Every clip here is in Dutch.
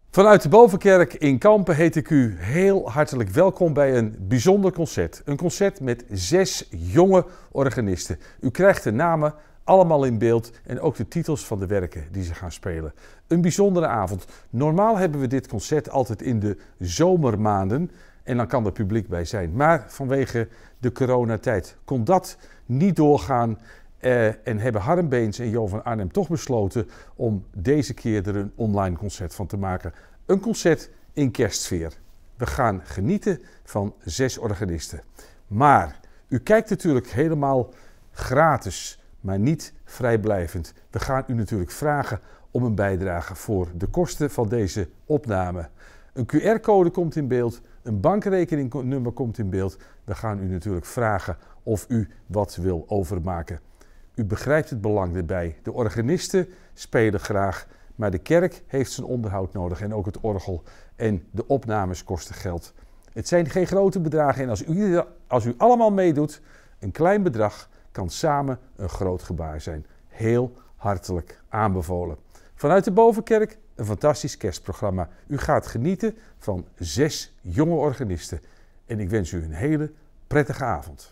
Vanuit de Bovenkerk in Kampen heet ik u heel hartelijk welkom bij een bijzonder concert. Een concert met 6 jonge organisten. U krijgt de namen allemaal in beeld en ook de titels van de werken die ze gaan spelen. Een bijzondere avond. Normaal hebben we dit concert altijd in de zomermaanden en dan kan er publiek bij zijn. Maar vanwege de coronatijd kon dat niet doorgaan. En hebben Harm Beens en Jo van Arnhem toch besloten om deze keer er een online concert van te maken. Een concert in kerstsfeer. We gaan genieten van 6 organisten. Maar u kijkt natuurlijk helemaal gratis, maar niet vrijblijvend. We gaan u natuurlijk vragen om een bijdrage voor de kosten van deze opname. Een QR-code komt in beeld, een bankrekeningnummer komt in beeld. We gaan u natuurlijk vragen of u wat wil overmaken. U begrijpt het belang erbij. De organisten spelen graag, maar de kerk heeft zijn onderhoud nodig en ook het orgel. En de opnames kosten geld. Het zijn geen grote bedragen en als u allemaal meedoet, een klein bedrag kan samen een groot gebaar zijn. Heel hartelijk aanbevolen. Vanuit de Bovenkerk een fantastisch kerstprogramma. U gaat genieten van 6 jonge organisten. En ik wens u een hele prettige avond.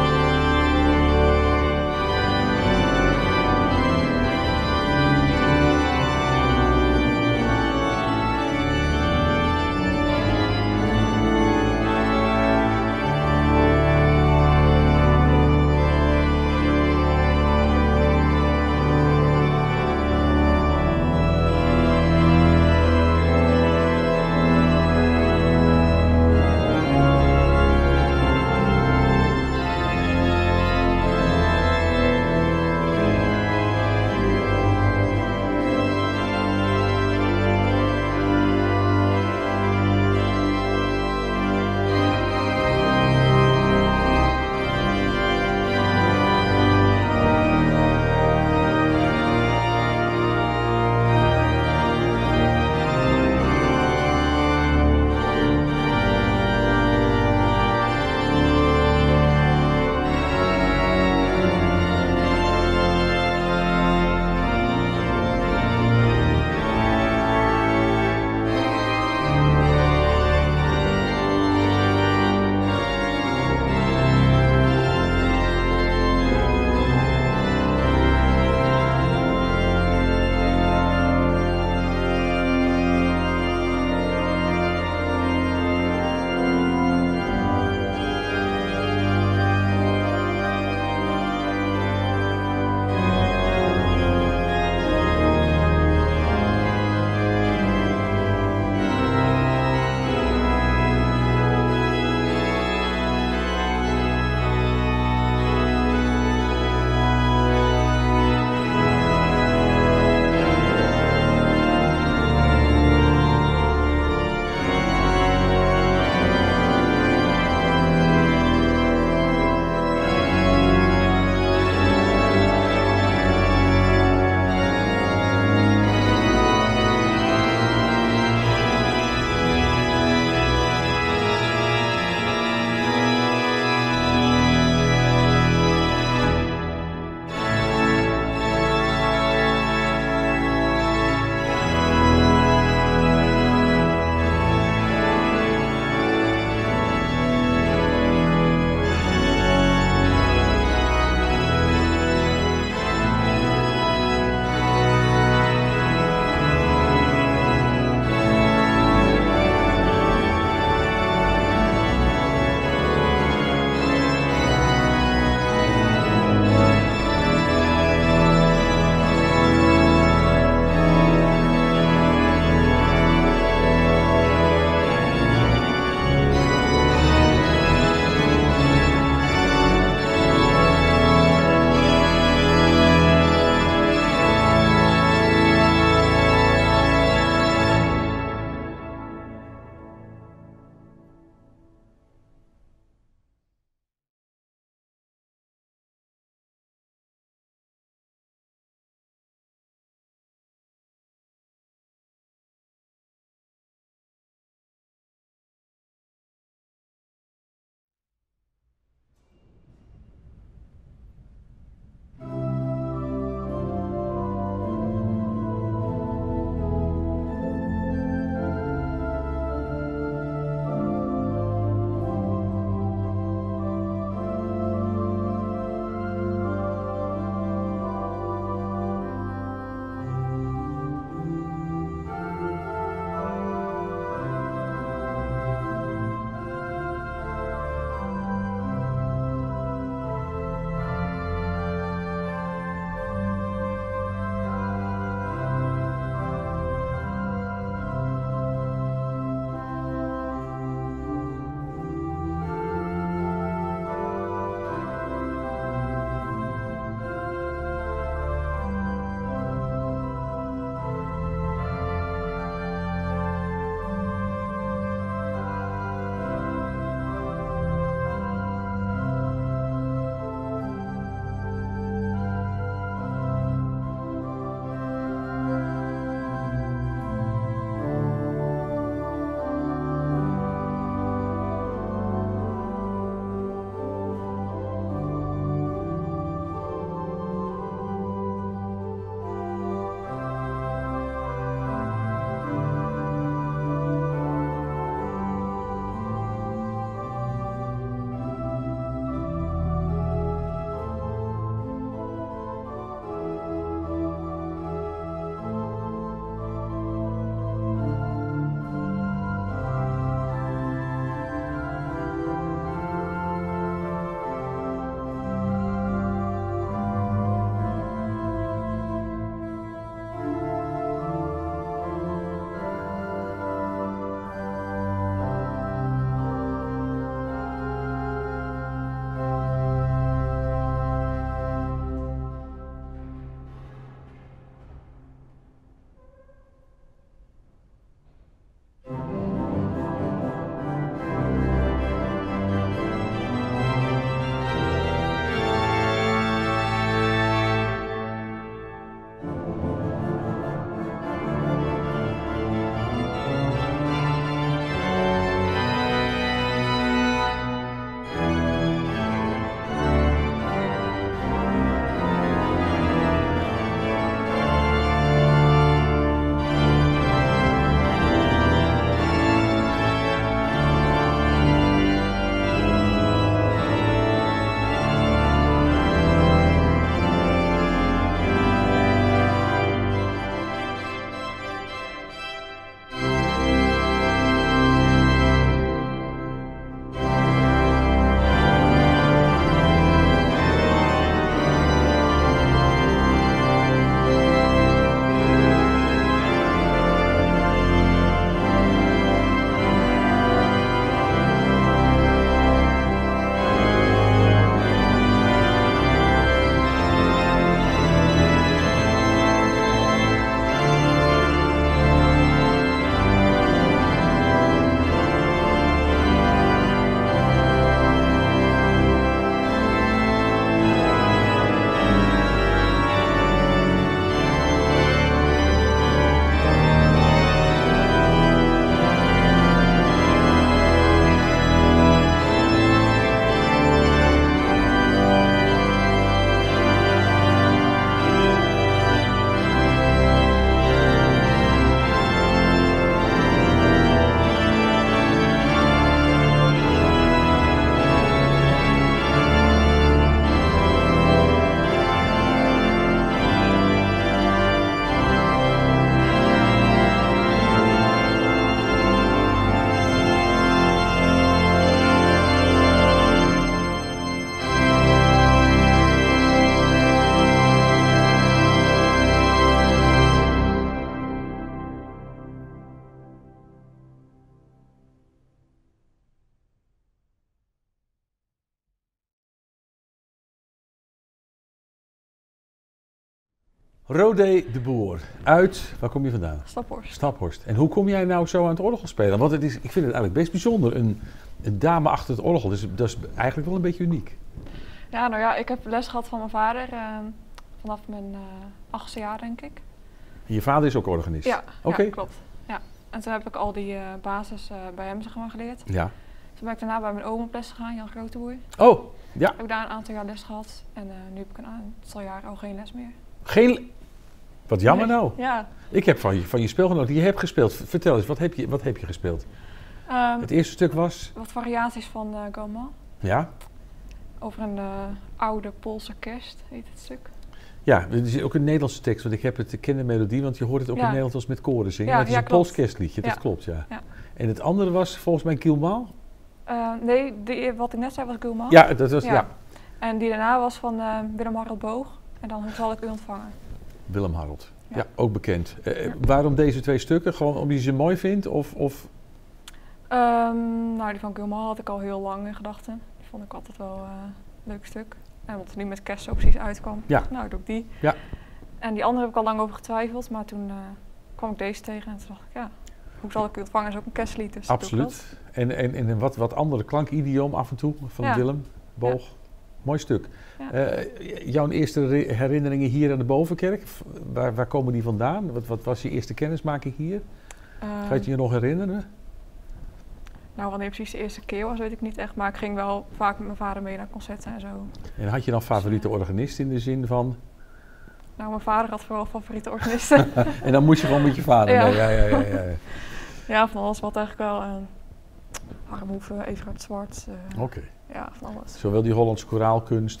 Rodé de Boer, uit, waar kom je vandaan? Staphorst. Staphorst. En hoe kom jij nou zo aan het orgel spelen? Want ik vind het eigenlijk best bijzonder, een dame achter het orgel. Dus dat is eigenlijk wel een beetje uniek. Ja, nou ja, ik heb les gehad van mijn vader vanaf mijn 8e jaar, denk ik. En je vader is ook organist? Ja, Oké. ja, klopt. Ja. En toen heb ik al die basis bij hem zeg maar, geleerd. Ja. Toen ben ik daarna bij mijn oom op les gegaan, Jan Groteboer. Oh, ja. Heb ik daar een aantal jaar les gehad. En nu heb ik een aantal jaar al geen les meer. Geen... Wat jammer Nee. nou. Ja. Ik heb van je speelgenoot die je hebt gespeeld. Vertel eens, wat heb je gespeeld? Het eerste stuk was? Wat variaties van Gaumont. Ja. Over een oude Poolse kerst, heet het stuk. Ja, er is ook een Nederlandse tekst, want ik ken de melodie, want je hoort het ook in Nederland als met koren zingen. Ja, maar het is een klopt. Pools kerstliedje, dat Ja. klopt, ja. Ja. En het andere was volgens mij Kielmaal? Nee, wat ik net zei was Gaumont. Ja, dat was, ja. En die daarna was van Willem Harold Boog. En dan Hoe zal ik u ontvangen. Willem Harold, ja, Ja. ook bekend. Waarom deze twee stukken? Gewoon omdat je ze mooi vindt? Of... Nou, die van Gaumont had ik al heel lang in gedachten. Die vond ik altijd wel een leuk stuk. En omdat het nu met kerst zo precies uitkwam, Ja. nou doe ik die. Ja. En die andere heb ik al lang over getwijfeld, maar toen kwam ik deze tegen en toen dacht ik, ja, Hoe zal ik u ontvangen is ook een kerstlied. Dus dat doe ik Absoluut. En een wat andere klankidioom af en toe van Ja. Willem Boog. Ja. Mooi stuk. Ja. Jouw eerste herinneringen hier aan de Bovenkerk, waar komen die vandaan? Wat was je eerste kennismaking hier? wel. Ga je het je nog herinneren? Nou, wanneer precies de eerste keer was, weet ik niet echt. Maar ik ging wel vaak met mijn vader mee naar concerten en zo. En had je dan favoriete organist in de zin van... Nou, mijn vader had vooral favoriete organisten. En dan moest je gewoon met je vader Ja. mee. Ja. Ja, van alles wat eigenlijk wel. Harm Hoeven, Everard Zwart. Oké. Ja, van alles. Zowel die Hollandse koraalkunst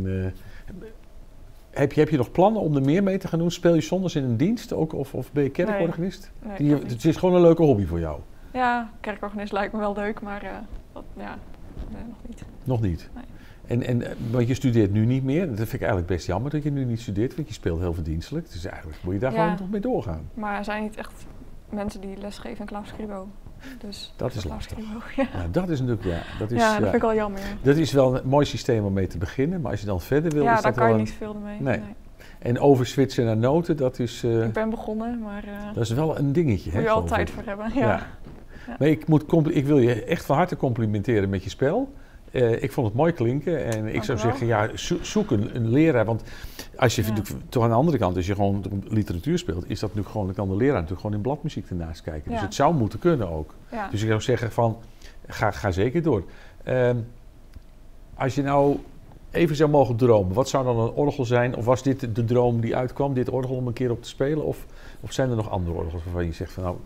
heb je nog plannen om er meer mee te gaan doen? Speel je zondags in een dienst ook of ben je kerkorganist? Nee, dat niet. Het is gewoon een leuke hobby voor jou? Ja, kerkorganist lijkt me wel leuk, maar nee, nog niet. Nog niet? Nee. Want je studeert nu niet meer. Dat vind ik eigenlijk best jammer dat je nu niet studeert, want je speelt heel verdienstelijk. Dus eigenlijk moet je daar gewoon nog mee doorgaan. Maar er zijn niet echt mensen die lesgeven in klaverscribo. Dus Dat is lastig. Ja. Nou, dat is natuurlijk, dat Dat vind ik wel jammer. Ja. Dat is wel een mooi systeem om mee te beginnen, maar als je dan verder wil, Ja, is daar dat kan wel je een... niet veel mee. Nee. En overswitchen naar noten, dat is... Ik ben begonnen, maar dat is wel een dingetje. moet je geloof al tijd ik. voor hebben. Ja. Ja. Maar ik wil je echt van harte complimenteren met je spel. Ik vond het mooi klinken en ik zou zeggen, ja, zoek een leraar. Want als je toch aan de andere kant, als je gewoon literatuur speelt, is dat natuurlijk gewoon, dan kan de leraar natuurlijk gewoon in bladmuziek ernaast kijken. Dus het zou moeten kunnen ook. Ja. Dus ik zou zeggen van, ga zeker door. Als je nou even zou mogen dromen, wat zou dan een orgel zijn? Of was dit de droom die uitkwam, dit orgel om een keer op te spelen? Of zijn er nog andere orgels waarvan je zegt van nou...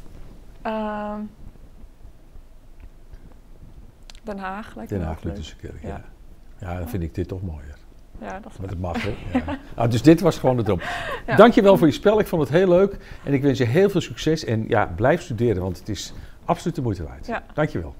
Den Haag lijkt Den me Haag ook leuk. Lutherse Kerk, Ja. Ja, dan vind ik dit toch mooier. Ja, dat is Maar waar. dat mag, hè? Ja. Nou, dus dit was gewoon de droom. Ja. Dankjewel voor je spel, ik vond het heel leuk. En ik wens je heel veel succes. En ja, blijf studeren, want het is absoluut de moeite waard. Ja. Dankjewel.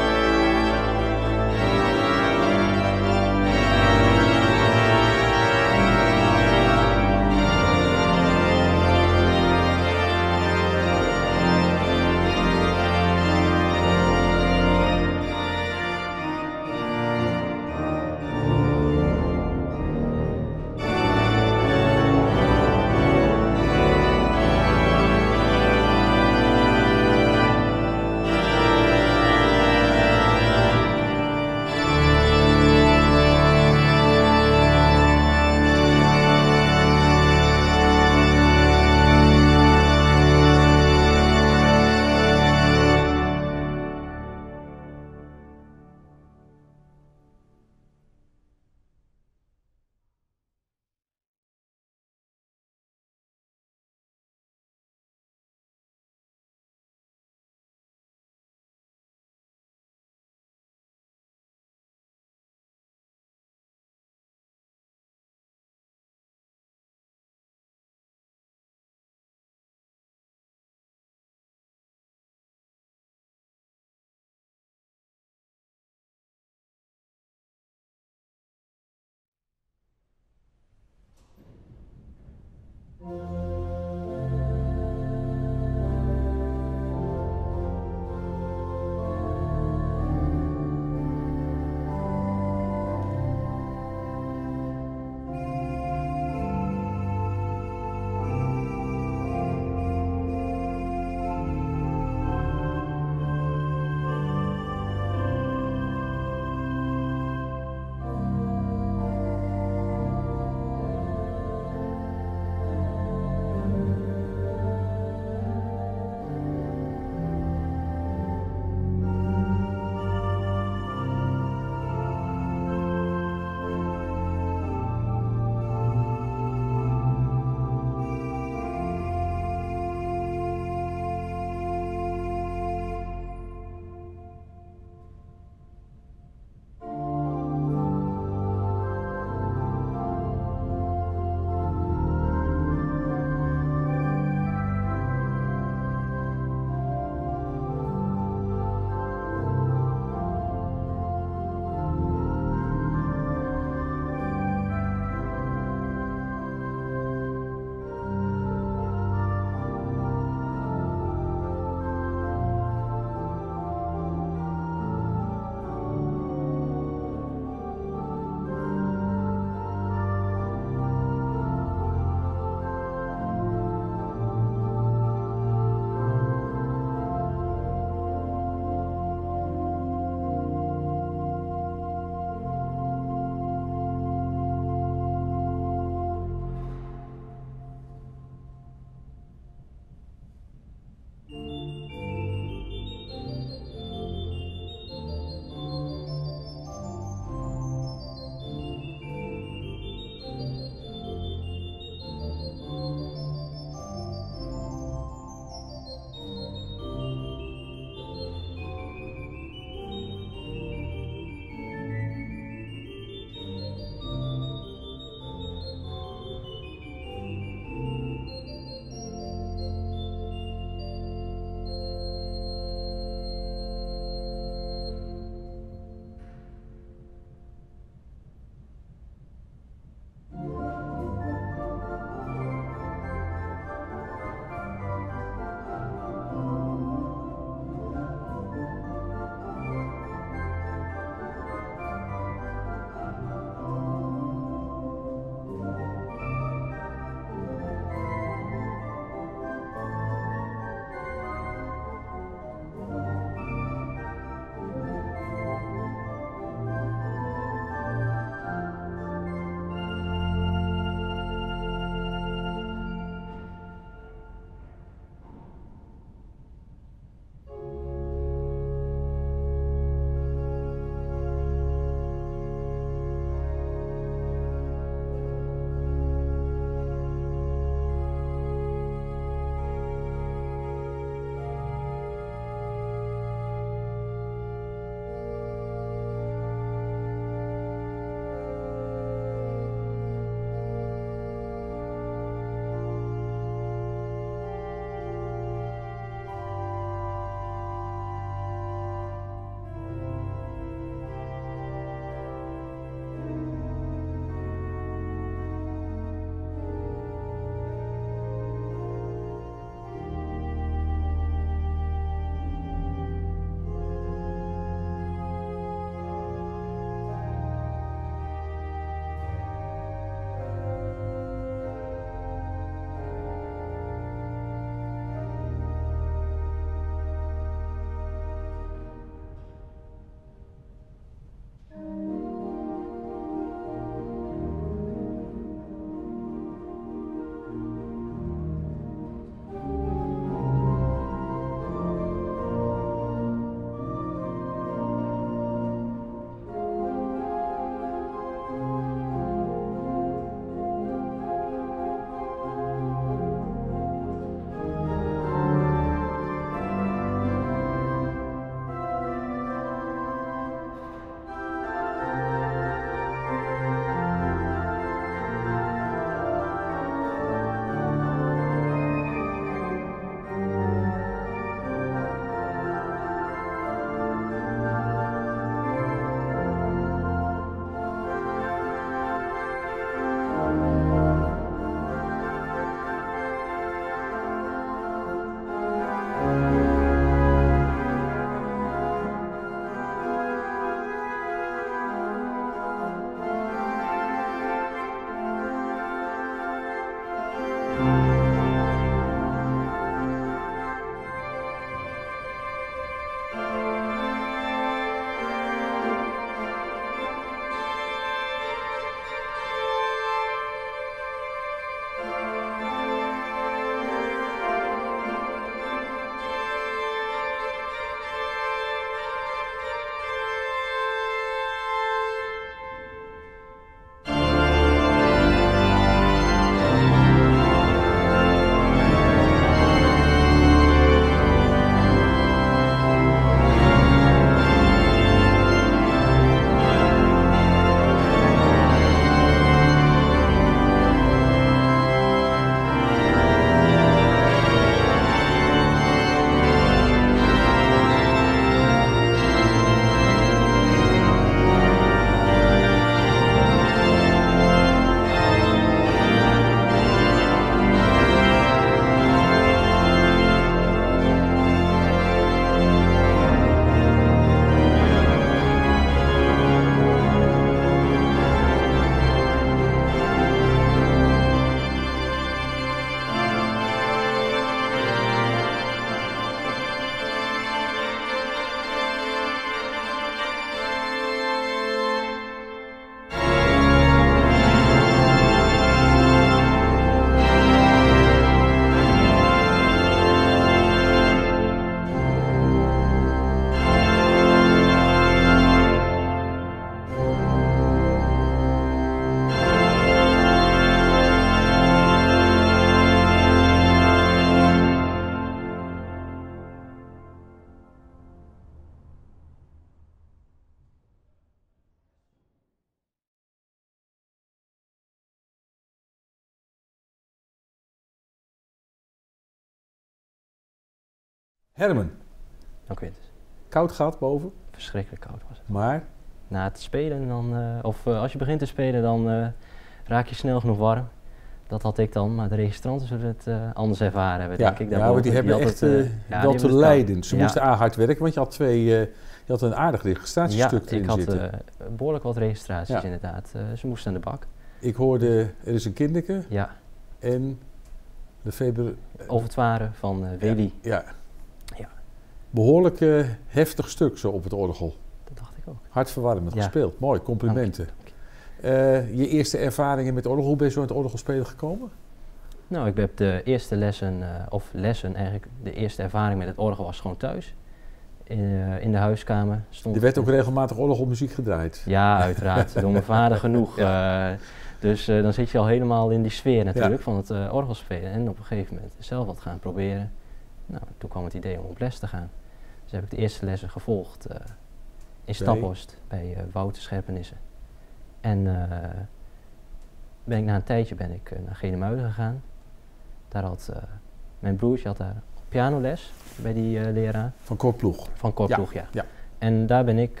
Herman, Dan Quintus. koud gehad boven, Verschrikkelijk koud was het. maar Na het spelen dan, als je begint te spelen dan raak je snel genoeg warm. Dat had ik dan, maar de registranten zullen het anders ervaren hebben, denk ik. maar die hebben echt wel te lijden. Ze moesten hard werken, want je had een aardig registratiestuk erin zitten. Ja, ik had behoorlijk wat registraties inderdaad. Ze moesten aan de bak. Ik hoorde, er is een kinderke en de Feber... Overtwaren van Weli. Ja. Behoorlijk heftig stuk zo op het orgel. Dat dacht ik ook. Hartverwarmend gespeeld. Mooi, complimenten. Je eerste ervaringen met orgel, hoe ben je zo aan het orgelspelen gekomen? Nou, ik heb de eerste lessen eigenlijk, de eerste ervaring met het orgel was gewoon thuis. In de huiskamer. Er werd ook regelmatig orgelmuziek gedraaid. Ja, uiteraard. Door mijn vader genoeg. Dus dan zit je al helemaal in die sfeer natuurlijk van het orgelspelen. En op een gegeven moment zelf wat gaan proberen. Nou, toen kwam het idee om op les te gaan. Dus heb ik de eerste lessen gevolgd in Staphorst bij Wouter Scherpenissen. En na een tijdje ben ik naar Genemuiden gegaan. Daar had mijn broertje daar pianoles bij die leraar. Van Cor Ploeg. Van Cor Ploeg, ja. En daar ben ik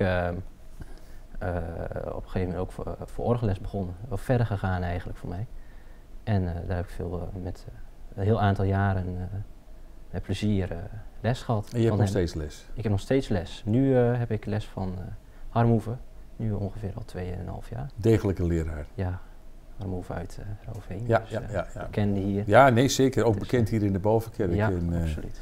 op een gegeven moment ook voor orgelles begonnen. Of verder gegaan eigenlijk voor mij. En daar heb ik veel met een heel aantal jaren met plezier les gehad. En je hebt nog steeds les? Ik heb nog steeds les. Nu heb ik les van Harmhoeven. Nu ongeveer al 2,5 jaar. Degelijke leraar. Ja, Harmhoeven uit Rooveen. Ja, dus, ja. Bekende hier. Ja, nee zeker. Ook bekend hier in de Bovenkerk. Ja, absoluut.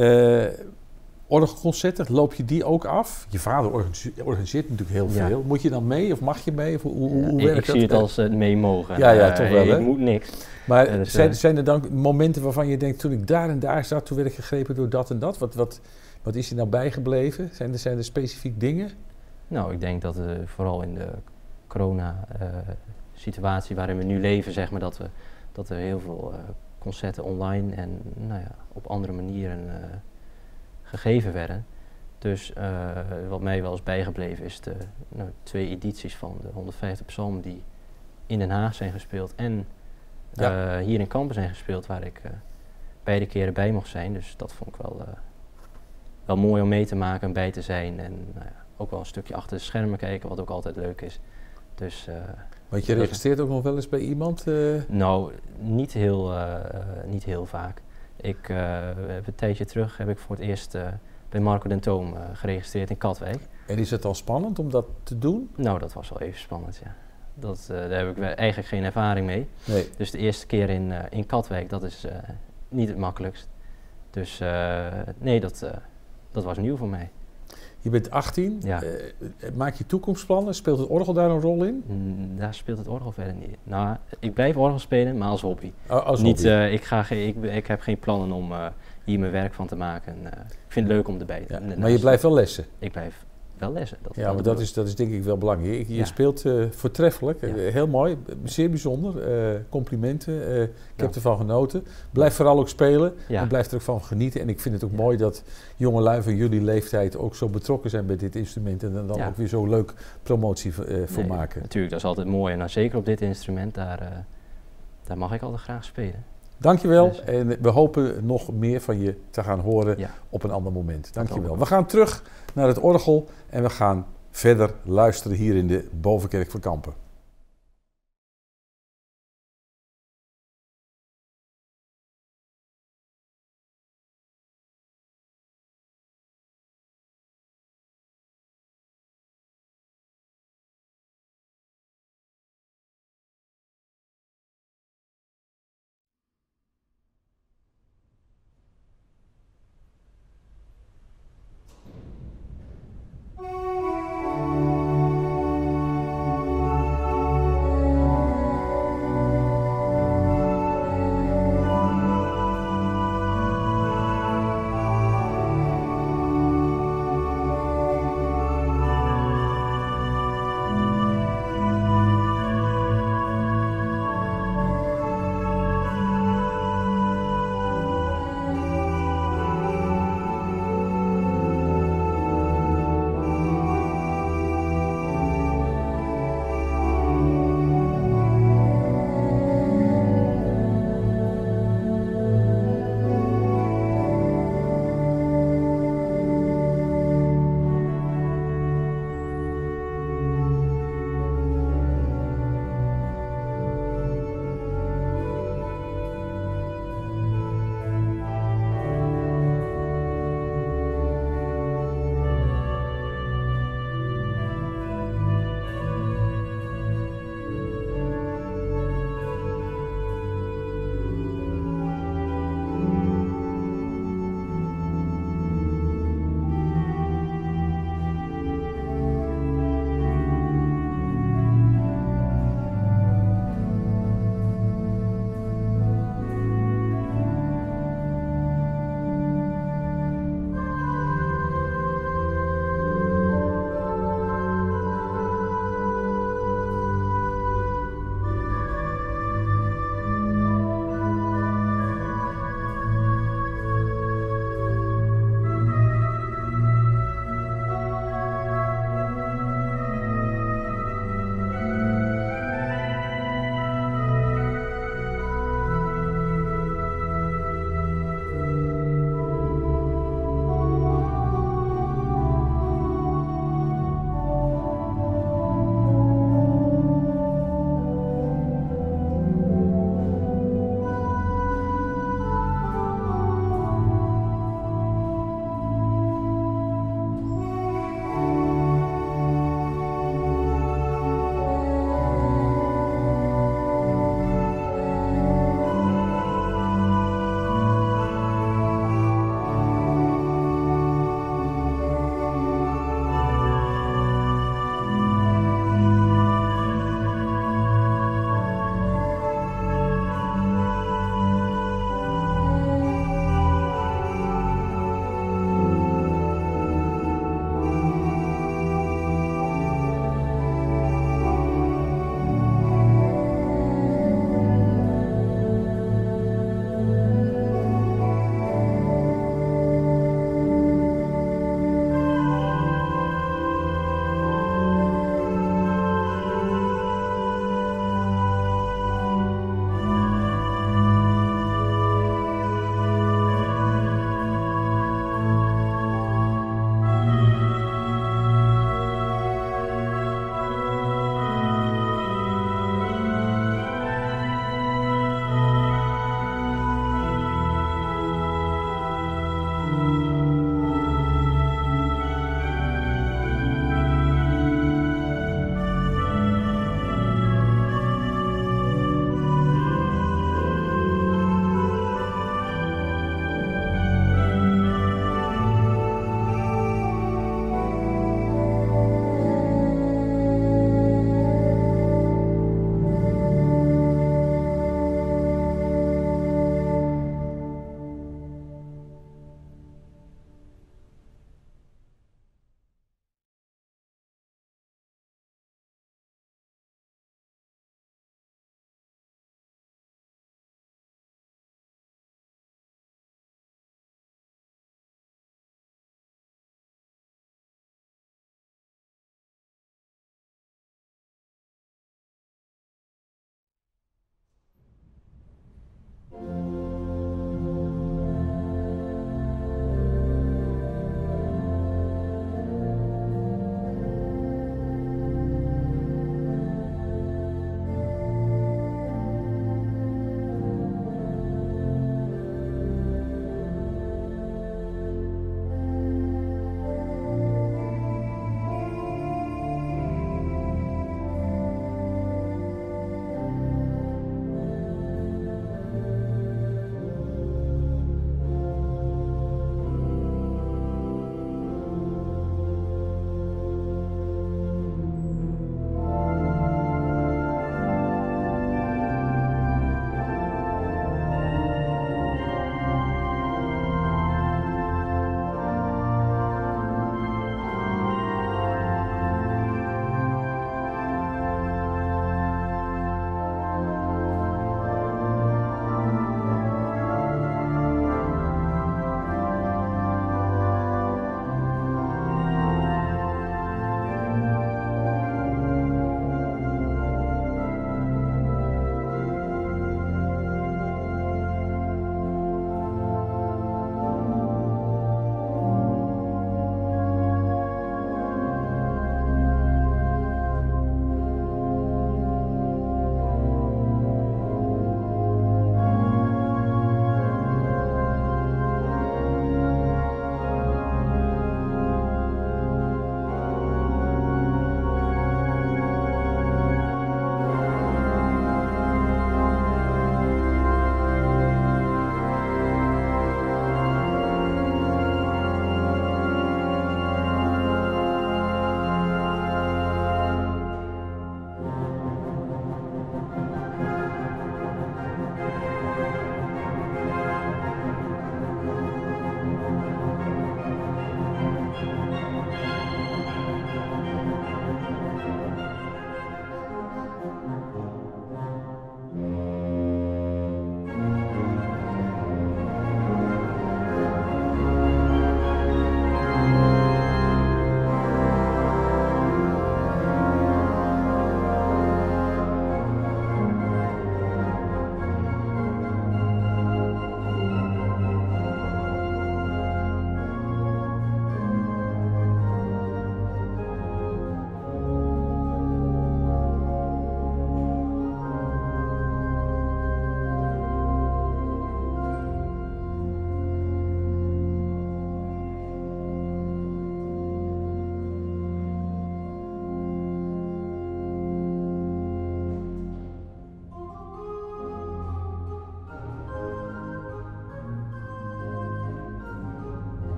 Orgelconcerten, loop je die ook af? Je vader organiseert natuurlijk heel veel. Moet je dan mee of mag je mee? Of hoe werkt dat? Ik zie het als mee mogen. Ja, toch wel. Ik moet niks. Maar dus, zijn er dan momenten waarvan je denkt, toen ik daar en daar zat, toen werd ik gegrepen door dat en dat? Wat is er nou bijgebleven? Zijn er specifiek dingen? Nou, ik denk dat vooral in de corona-situatie waarin we nu leven, zeg maar, dat er heel veel concerten online en op andere manieren gegeven werden. Dus wat mij wel is bijgebleven is de 2 edities van de 150 psalmen die in Den Haag zijn gespeeld en hier in Kampen zijn gespeeld, waar ik beide keren bij mocht zijn. Dus dat vond ik wel mooi om mee te maken en bij te zijn. En ook wel een stukje achter de schermen kijken, wat ook altijd leuk is. Dus, want je registreert ook nog wel eens bij iemand? Nou, niet heel vaak. Ik heb een tijdje terug heb ik voor het eerst bij Marco Dentoom geregistreerd in Katwijk. En is het dan spannend om dat te doen? Nou, dat was wel even spannend, ja. Daar heb ik eigenlijk geen ervaring mee. Nee. Dus de eerste keer in Katwijk, dat is niet het makkelijkst. Dus nee, dat was nieuw voor mij. Je bent 18, ja. Maak je toekomstplannen? Speelt het orgel daar een rol in? Daar speelt het orgel verder niet. Nou, ik blijf orgel spelen, maar als hobby. Als niet, hobby. Ik heb geen plannen om hier mijn werk van te maken. Ik vind het leuk om erbij te maar je blijft wel lessen? Ik blijf wel lessen. Maar dat is denk ik wel belangrijk. Je speelt voortreffelijk, heel mooi, zeer bijzonder. Complimenten, ik heb ervan genoten. Blijf vooral ook spelen en blijf er ook van genieten. En ik vind het ook mooi dat jongelui van jullie leeftijd ook zo betrokken zijn bij dit instrument. En dan ook weer zo leuk promotie voor maken. Natuurlijk, dat is altijd mooi. En zeker op dit instrument, daar mag ik altijd graag spelen. Dankjewel en we hopen nog meer van je te gaan horen op een ander moment. Dankjewel. We gaan terug naar het orgel en we gaan verder luisteren hier in de Bovenkerk van Kampen.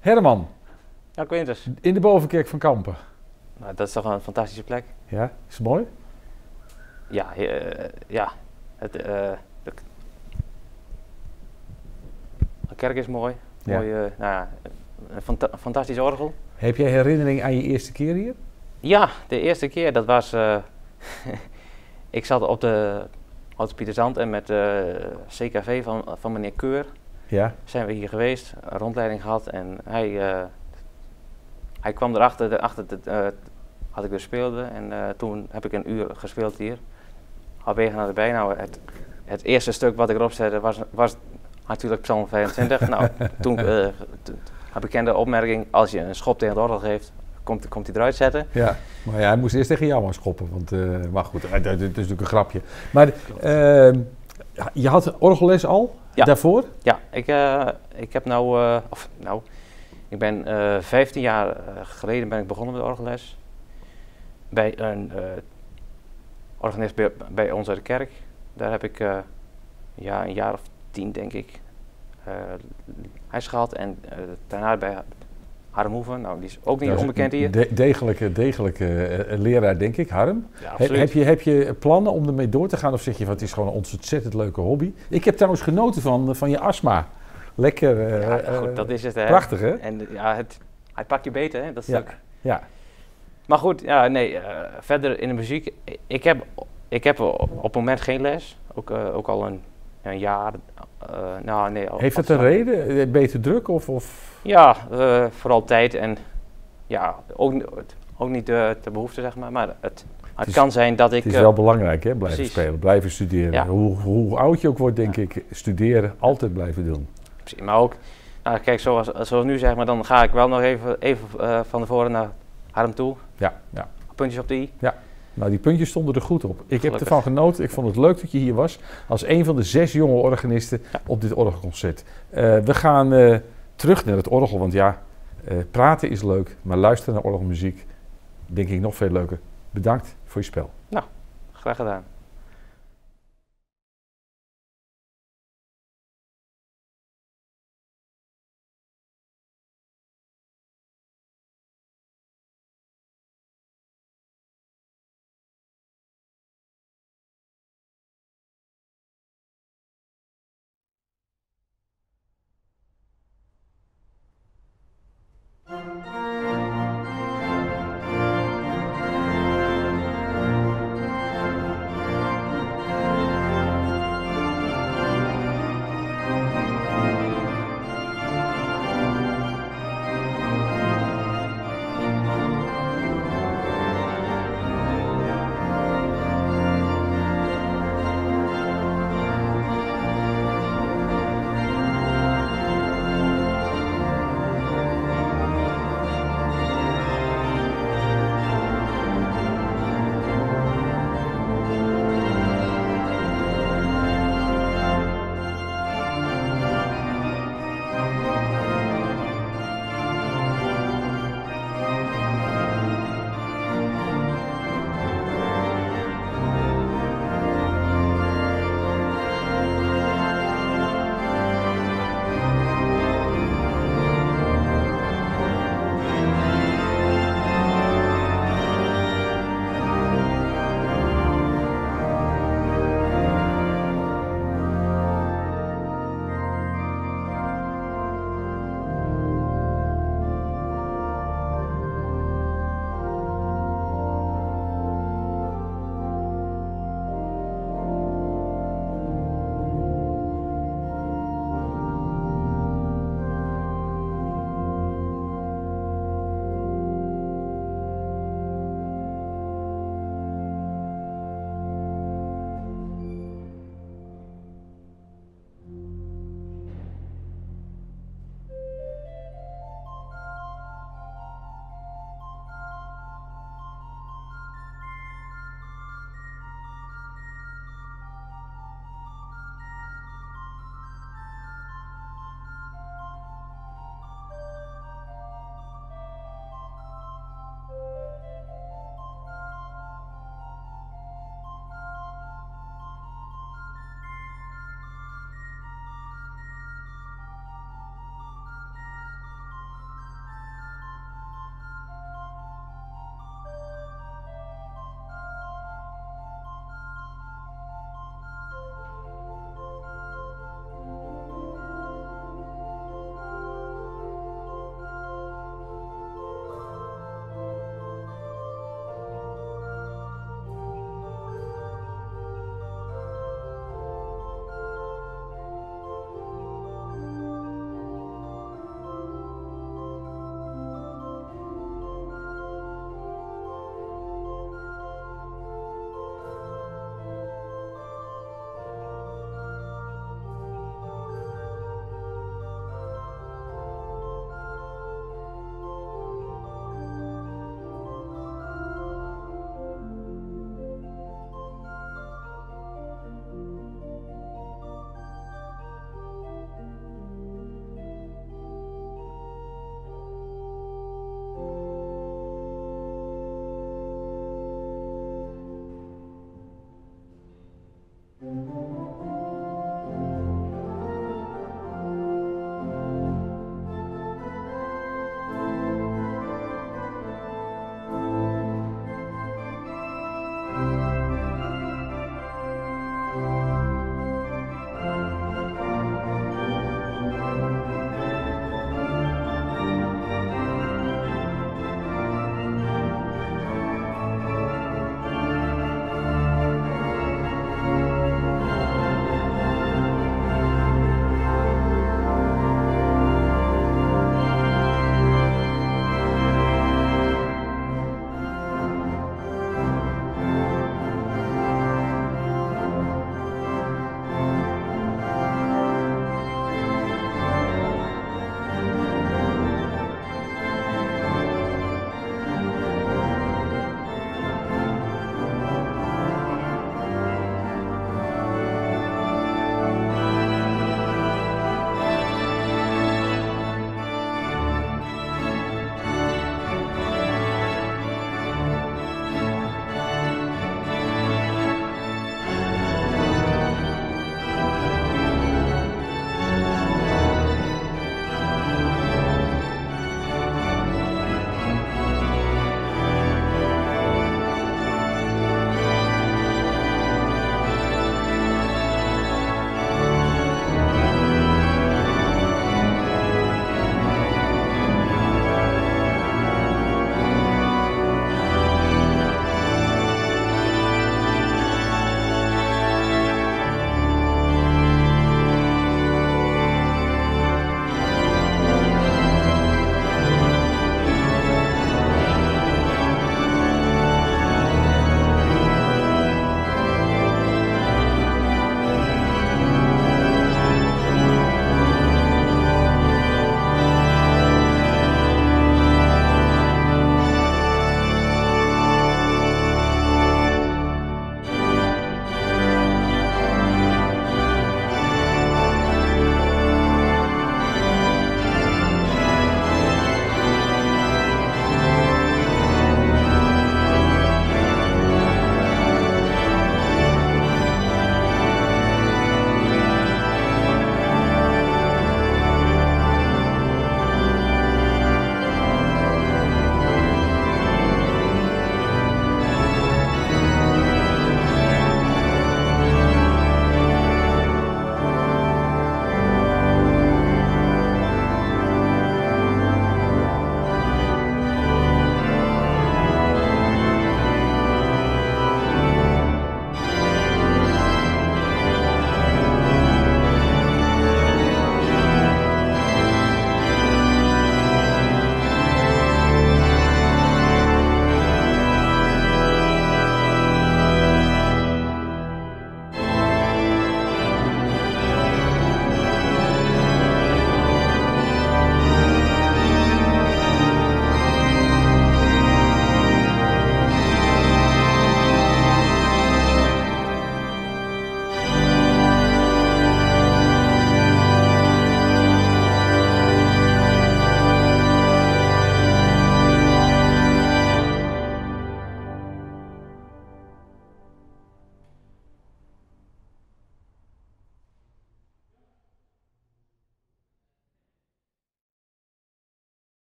Herman, Ja, Quintus. in de Bovenkerk van Kampen. Nou, dat is toch een fantastische plek. Ja, is het mooi? Ja, ja. De kerk is mooi. Ja. Mooi, nou ja, een fantastisch orgel. Heb jij herinnering aan je eerste keer hier? Ja, de eerste keer, dat was... ik zat op de Oude Pieterzand en met de CKV van meneer Keur Ja. zijn we hier geweest, een rondleiding gehad en hij kwam erachter, had ik dus speelde en toen heb ik een uur gespeeld hier. Halverwege naar de bij. Nou, het eerste stuk wat ik erop zette was natuurlijk Psalm 25. Nou, toen heb ik de opmerking, als je een schop tegen het orgel geeft, komt hij eruit zetten. Ja, maar ja, hij moest eerst tegen jou aan schoppen, want, maar goed, dat is natuurlijk een grapje. Maar je had orgelles al daarvoor? Ja, ik heb ik ben 15 jaar geleden ben ik begonnen met orgelles. Bij een organist bij ons uit de kerk. Daar heb ik een jaar of 10 denk ik huis gehad. En daarna bij Harm Hoeven, nou die is ook niet onbekend hier. Degelijke leraar denk ik, Harm. Ja, absoluut. Heb je plannen om ermee door te gaan of zeg je van het is gewoon een ontzettend leuke hobby? Ik heb trouwens genoten van je astma. Lekker, goed, dat is het. Hè. Prachtig hè? En ja, hij pakt je beter, hè, dat stuk. Ja. Maar goed, ja, nee, verder in de muziek. Ik heb op het moment geen les. Ook al een jaar. Heeft het een reden? Ben je te druk of? Ja, vooral tijd en ja, ook niet de behoefte, zeg maar. Maar het kan zijn dat ik... Het is wel belangrijk, hè? Blijven precies. spelen, blijven studeren. Ja. Hoe oud je ook wordt, denk ik, studeren, altijd blijven doen. Precies, maar ook, nou, kijk, zoals nu zeg maar, dan ga ik wel nog even van tevoren naar Harm toe. Ja. Puntjes op de i. Ja. Nou, die puntjes stonden er goed op. Ik heb Gelukkig. ervan genoten. Ik vond het leuk dat je hier was. Als een van de 6 jonge organisten op dit orgelconcert. We gaan terug naar het orgel. Want ja, praten is leuk. Maar luisteren naar orgelmuziek, denk ik nog veel leuker. Bedankt voor je spel. Nou, graag gedaan.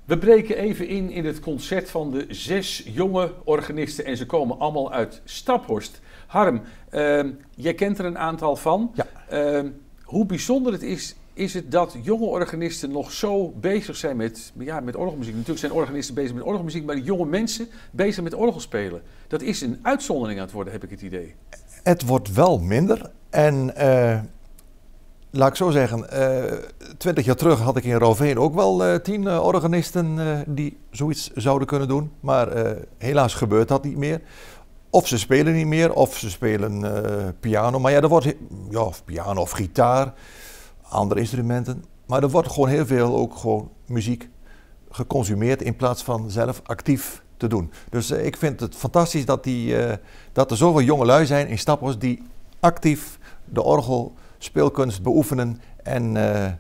We breken even in het concert van de 6 jonge organisten en ze komen allemaal uit Staphorst. Harm, jij kent er een aantal van. Ja. Hoe bijzonder het is het dat jonge organisten nog zo bezig zijn met orgelmuziek. Natuurlijk zijn organisten bezig met orgelmuziek, maar jonge mensen bezig met orgelspelen. Dat is een uitzondering aan het worden, heb ik het idee. Het wordt wel minder en laat ik zo zeggen, 20 jaar terug had ik in Rouveen ook wel 10 organisten die zoiets zouden kunnen doen. Maar helaas gebeurt dat niet meer. Of ze spelen niet meer, of ze spelen piano. Maar ja, er wordt of piano of gitaar, andere instrumenten. Maar er wordt gewoon heel veel ook gewoon muziek geconsumeerd in plaats van zelf actief te doen. Dus ik vind het fantastisch dat er zoveel jongelui zijn in Staphorst die actief de orgelspeelkunst beoefenen. En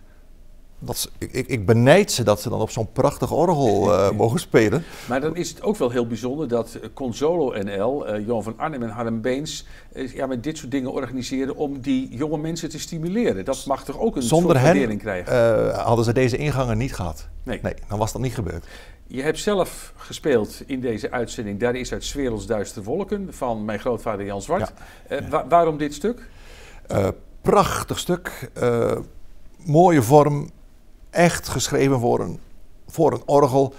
ik benijd ze dat ze dan op zo'n prachtig orgel mogen spelen. Maar dan is het ook wel heel bijzonder dat Consolo NL, Johan van Arnhem en Harm Beens, met dit soort dingen organiseren om die jonge mensen te stimuleren. Dat mag toch ook een soort waardering krijgen? Zonder hen hadden ze deze ingangen niet gehad. Nee, dan was dat niet gebeurd. Je hebt zelf gespeeld in deze uitzending Daar is uit 's werelds duistere wolken van mijn grootvader Jan Zwart. Ja. Waarom dit stuk? Prachtig stuk, mooie vorm, echt geschreven voor een orgel.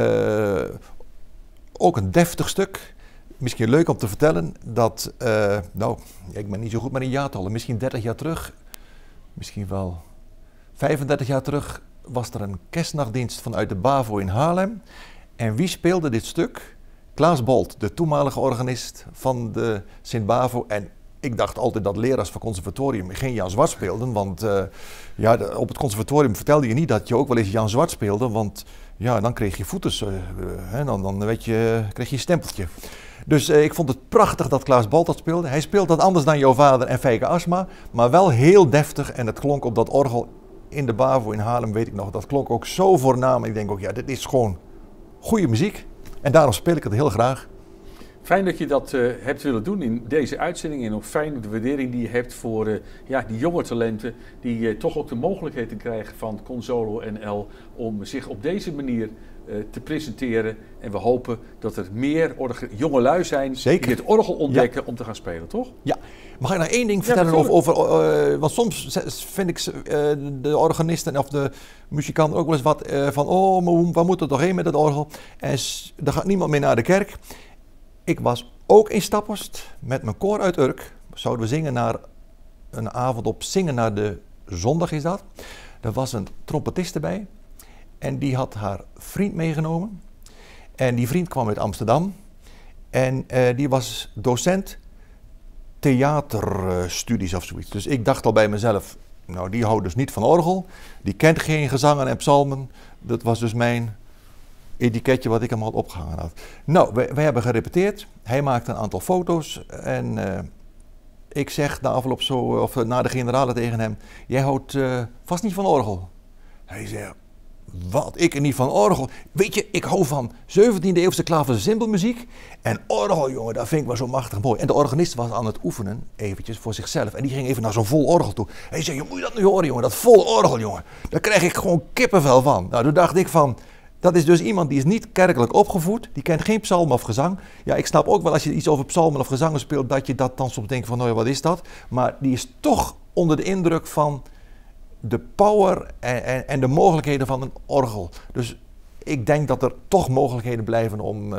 Ook een deftig stuk. Misschien leuk om te vertellen dat, ik ben niet zo goed met een jaartallen, misschien 30 jaar terug, misschien wel 35 jaar terug, was er een kerstnachtdienst vanuit de BAVO in Haarlem. En wie speelde dit stuk? Klaas Bolt, de toenmalige organist van de Sint-Bavo. En ik dacht altijd dat leraars van conservatorium geen Jan Zwart speelden. Want op het conservatorium vertelde je niet dat je ook wel eens Jan Zwart speelde. Want ja, dan kreeg je voeters, dan kreeg je een stempeltje. Dus ik vond het prachtig dat Klaas Bolt dat speelde. Hij speelt dat anders dan jouw vader en Feike Asma. Maar wel heel deftig en het klonk op dat orgel in de BAVO in Haarlem, weet ik nog. Dat klonk ook zo voornaam. Ik denk ook, dit is gewoon goede muziek. En daarom speel ik het heel graag. Fijn dat je dat hebt willen doen in deze uitzending en ook fijn de waardering die je hebt voor die jonge talenten die toch ook de mogelijkheid krijgen van Consolo NL om zich op deze manier te presenteren. En we hopen dat er meer jongelui zijn die het orgel ontdekken om te gaan spelen, toch? Ja. Mag ik nog één ding vertellen over want soms vind ik de organisten of de muzikanten ook wel eens wat van, maar waar moet het toch heen met het orgel? En er gaat niemand meer naar de kerk. Ik was ook in Staphorst met mijn koor uit Urk. Zouden we zingen naar een avond op Zingen naar de Zondag is dat. Er was een trompetiste bij en die had haar vriend meegenomen. En die vriend kwam uit Amsterdam en die was docent theaterstudies of zoiets. Dus ik dacht al bij mezelf, die houdt dus niet van orgel. Die kent geen gezangen en psalmen. Dat was dus mijn etiketje wat ik hem had opgehangen had. Wij hebben gerepeteerd. Hij maakte een aantal foto's en ik zeg na afloop na de generale tegen hem, jij houdt vast niet van orgel. Hij zei, wat? Ik er niet van orgel? Weet je, ik hou van 17e eeuwse klaversymbelmuziek en orgel, jongen, dat vind ik wel zo machtig mooi. En de organist was aan het oefenen, eventjes voor zichzelf, en die ging even naar zo'n vol orgel toe. Hij zei, moet je dat nu horen, jongen, dat vol orgel, jongen, daar krijg ik gewoon kippenvel van. Toen dacht ik van, dat is dus iemand die is niet kerkelijk opgevoed, die kent geen psalm of gezang. Ja, ik snap ook wel als je iets over psalmen of gezangen speelt, dat je dat dan soms denkt van, wat is dat? Maar die is toch onder de indruk van de power en de mogelijkheden van een orgel. Dus ik denk dat er toch mogelijkheden blijven om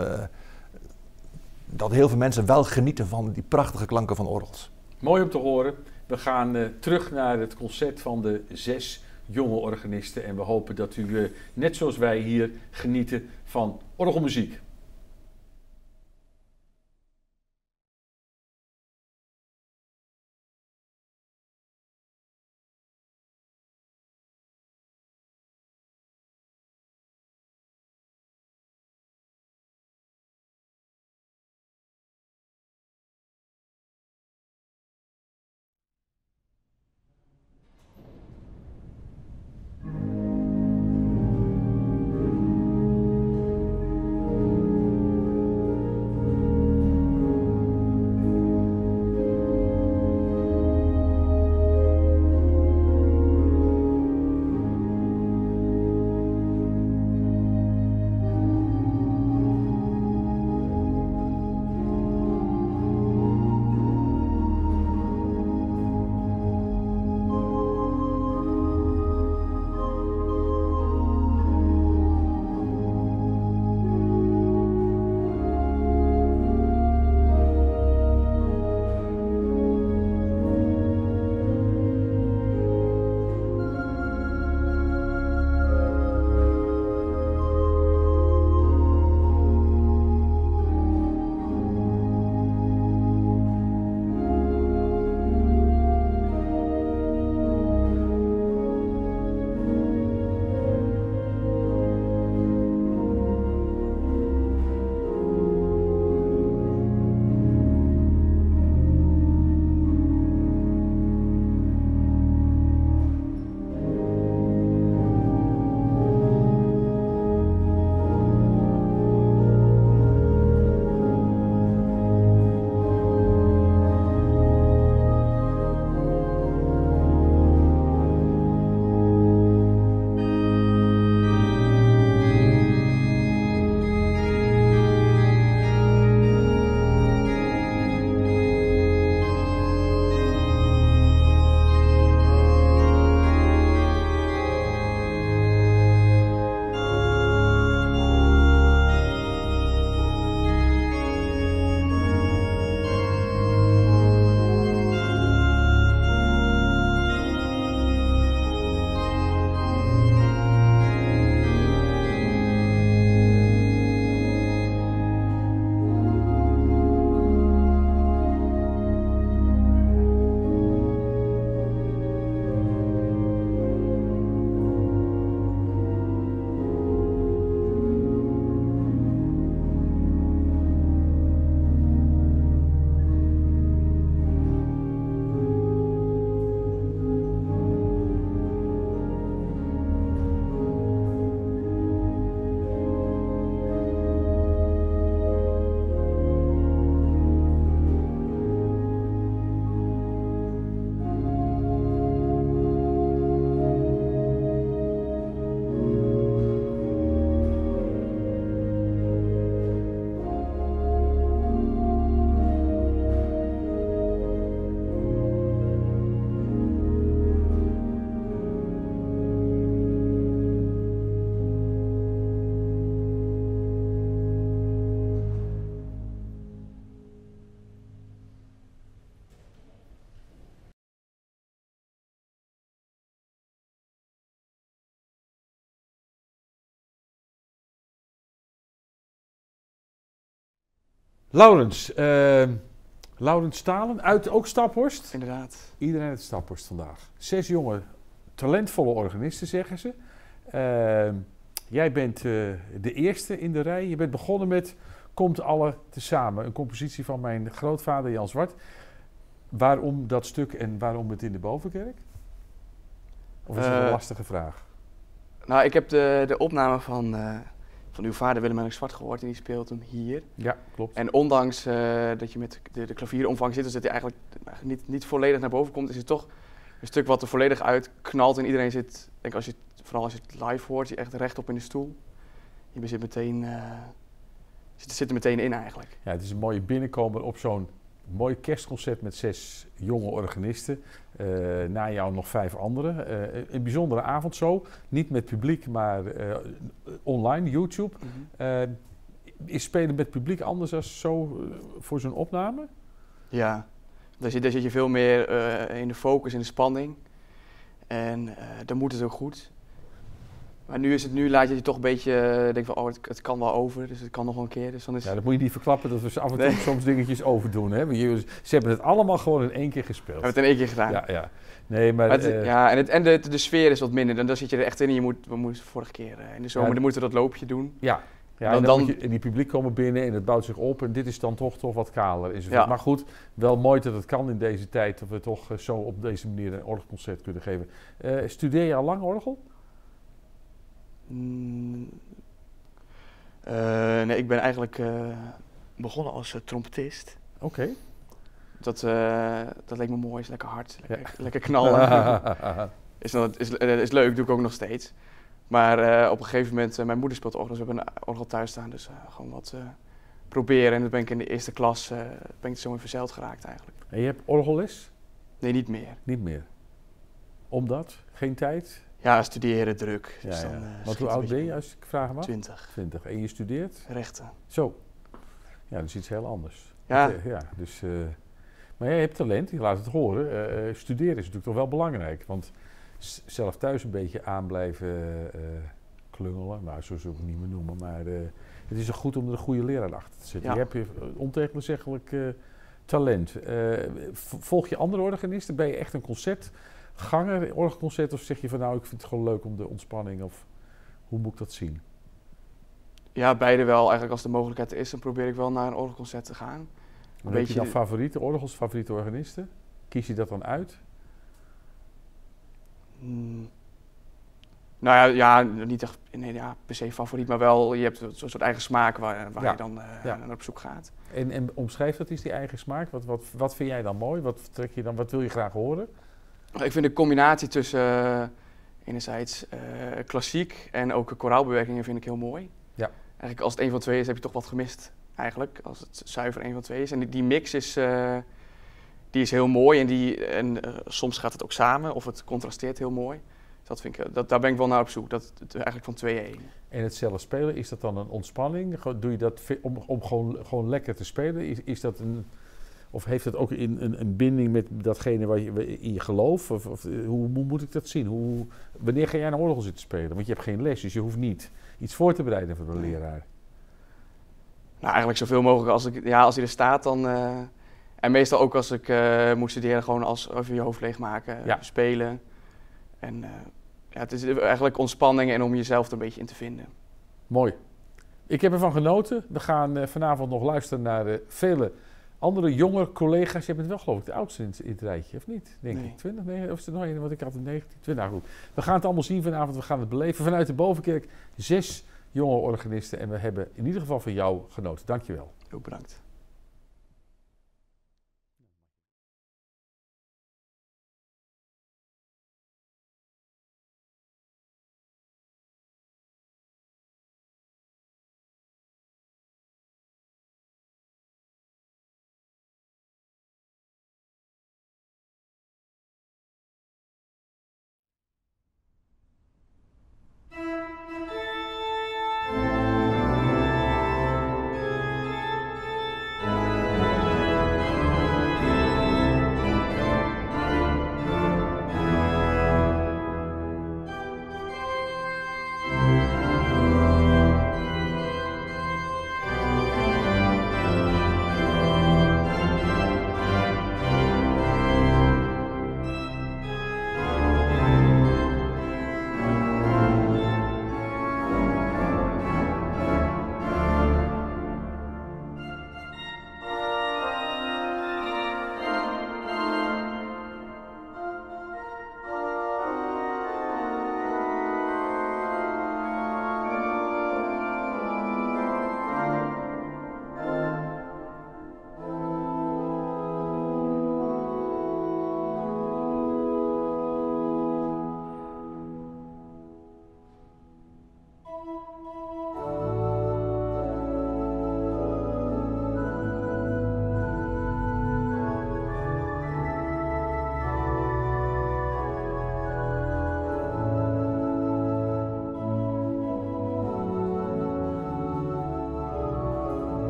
dat heel veel mensen wel genieten van die prachtige klanken van orgels. Mooi om te horen. We gaan terug naar het concert van de 6 jonge organisten en we hopen dat u net zoals wij hier genieten van orgelmuziek. Laurens, Laurens Stalen uit ook Staphorst. Inderdaad. Iedereen uit Staphorst vandaag. 6 jonge, talentvolle organisten, zeggen ze. Jij bent de eerste in de rij. Je bent begonnen met Komt alle tezamen. Een compositie van mijn grootvader Jan Zwart. Waarom dat stuk en waarom het in de Bovenkerk? Of is dat een lastige vraag? Nou, ik heb de opname van uw vader Willem-Hendrik Zwart gehoord en die speelt hem hier. Ja, klopt. En ondanks dat je met de klavieromvang zit, dus dat hij eigenlijk niet volledig naar boven komt, is het toch een stuk wat er volledig uitknalt en iedereen zit, denk als je vooral als je het live hoort, je echt rechtop in de stoel. Je zit meteen, zit er meteen in eigenlijk. Ja, het is een mooie binnenkomer op zo'n mooi kerstconcert met 6 jonge organisten. Na jou nog 5 anderen. Een bijzondere avond zo. Niet met publiek, maar online, YouTube. Is spelen met publiek anders dan zo voor zo'n opname? Ja, daar zit je veel meer in de focus, in de spanning. En dan moet het ook goed. Maar nu laat je toch een beetje denken van, het kan wel over, dus het kan nog wel een keer. Dus dan is... Ja, dat moet je niet verklappen dat we af en toe soms dingetjes overdoen. Hè? Ze hebben het allemaal gewoon in één keer gespeeld. We hebben het in één keer gedaan. Ja, ja. Nee, maar de sfeer is wat minder. Dan zit je er echt in en we moeten vorige keer in de zomer dan moeten we dat loopje doen. Ja. Ja, en dan moet je in die publiek komen binnen en het bouwt zich op en dit is dan toch wat kaler. Ja. Maar goed, wel mooi dat het kan in deze tijd, dat we toch zo op deze manier een orgelconcert kunnen geven. Studeer je al lang orgel? Nee, ik ben eigenlijk begonnen als trompetist. Oké. Dat leek me mooi, is lekker hard, lekker knallen. is leuk, doe ik ook nog steeds. Maar op een gegeven moment, mijn moeder speelt orgel, dus we hebben een orgel thuis staan. Dus gewoon wat proberen. En dan ben ik in de eerste klas ben ik zo in verzeild geraakt eigenlijk. En je hebt orgelles? Nee, niet meer. Niet meer? Omdat? Geen tijd? Ja, studeren, druk. Ja, dus dan, Want hoe oud ben je als ik vraag mag? 20. En je studeert? Rechten. Zo. Ja, dat is iets heel anders. Ja. Dus, maar jij hebt talent, je laat het horen. Studeren is natuurlijk toch wel belangrijk. Want zelf thuis een beetje aan blijven klungelen. Nou, zo zou ik het niet meer noemen. Maar het is ook goed om er een goede leraar achter te zetten. Ja. Je hebt ontegenzeggelijk talent. Volg je andere organisten? Ben je echt een concertganger, orgelconcert? Of zeg je van nou, ik vind het gewoon leuk om de ontspanning? Of hoe moet ik dat zien? Ja, beide wel. Eigenlijk als de mogelijkheid er is, dan probeer ik wel naar een orgelconcert te gaan. Heb je dan favoriete orgels, favoriete organisten? Kies je dat dan uit? Nou ja, niet echt per se favoriet, maar wel, je hebt een soort eigen smaak waar je dan naar op zoek gaat. En omschrijf dat eens, die eigen smaak. Wat vind jij dan mooi? Wat wil je graag horen? Ik vind de combinatie tussen enerzijds klassiek en ook koraalbewerkingen vind ik heel mooi. Ja. Eigenlijk als het 1 van 2 is, heb je toch wat gemist eigenlijk. Als het zuiver 1 van 2 is. En die mix is, die is heel mooi en soms gaat het ook samen of het contrasteert heel mooi. Dat vind ik, daar ben ik wel naar op zoek. Dat het eigenlijk van 2-1. En het zelf spelen, is dat dan een ontspanning? Doe je dat om gewoon lekker te spelen? Is dat of heeft dat ook een binding met datgene waar je in je geloof? Of hoe moet ik dat zien? Wanneer ga jij naar orgel zitten spelen? Want je hebt geen les, dus je hoeft niet iets voor te bereiden voor de leraar. Nou, eigenlijk zoveel mogelijk als hij er staat dan. En meestal ook als ik moet studeren, gewoon even je hoofd leegmaken, spelen. En het is eigenlijk ontspanning en om jezelf er een beetje in te vinden. Mooi. Ik heb ervan genoten. We gaan vanavond nog luisteren naar vele andere jonge collega's. Je bent wel geloof ik de oudste in het rijtje, of niet? Denk ik 20? Nee, of is het nog een? Want ik had een 19. 20. Nou goed. We gaan het allemaal zien vanavond. We gaan het beleven vanuit de Bovenkerk. 6 jonge organisten. En we hebben in ieder geval van jou genoten. Dankjewel. Ook bedankt.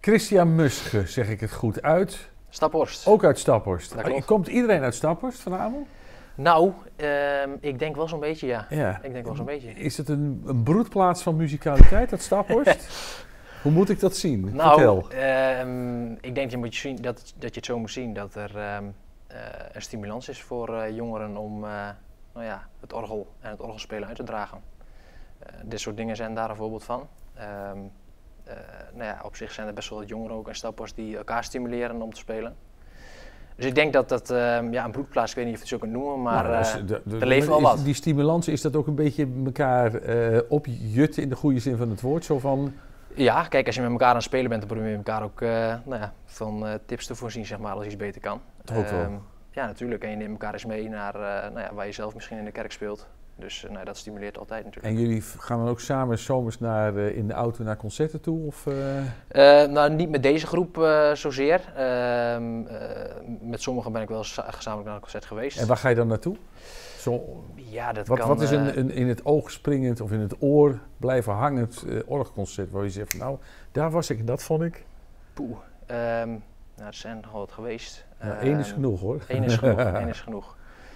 Christian Musche, zeg ik het goed uit. Staphorst. Ook uit Staphorst. Dat klopt. Komt iedereen uit Staphorst vanavond? Nou, ik denk wel zo'n beetje, ja. Ja. Ik denk wel zo'n beetje. Is het een broedplaats van musicaliteit, dat Staphorst? Hoe moet ik dat zien? Vertel. Ik denk dat je het zo moet zien dat er een stimulans is voor jongeren om het orgel en het orgelspelen uit te dragen. Dit soort dingen zijn daar een voorbeeld van. Op zich zijn er best wel wat jongeren ook in Staphorst die elkaar stimuleren om te spelen. Dus ik denk dat dat een broedplaats, ik weet niet of je het zo kunt noemen, maar er leeft wel wat. Die stimulans, is dat ook een beetje elkaar opjutten in de goede zin van het woord? Zo van... Ja, kijk, als je met elkaar aan het spelen bent, dan probeer je elkaar ook van tips te voorzien, zeg maar, als iets beter kan. Toch ook wel. Ja, natuurlijk. En je neemt elkaar eens mee naar waar je zelf misschien in de kerk speelt. Dus dat stimuleert altijd natuurlijk. En jullie gaan dan ook samen zomers in de auto naar concerten toe? Of, niet met deze groep zozeer. Met sommigen ben ik wel eens gezamenlijk naar een concert geweest. En waar ga je dan naartoe? Ja, dat kan... Wat is een in het oog springend of in het oor blijven hangend orgelconcert waar je zegt van nou, daar was ik en dat vond ik? Poeh. Er zijn nogal wat geweest. Eén is genoeg hoor. Eén is genoeg. Één is genoeg.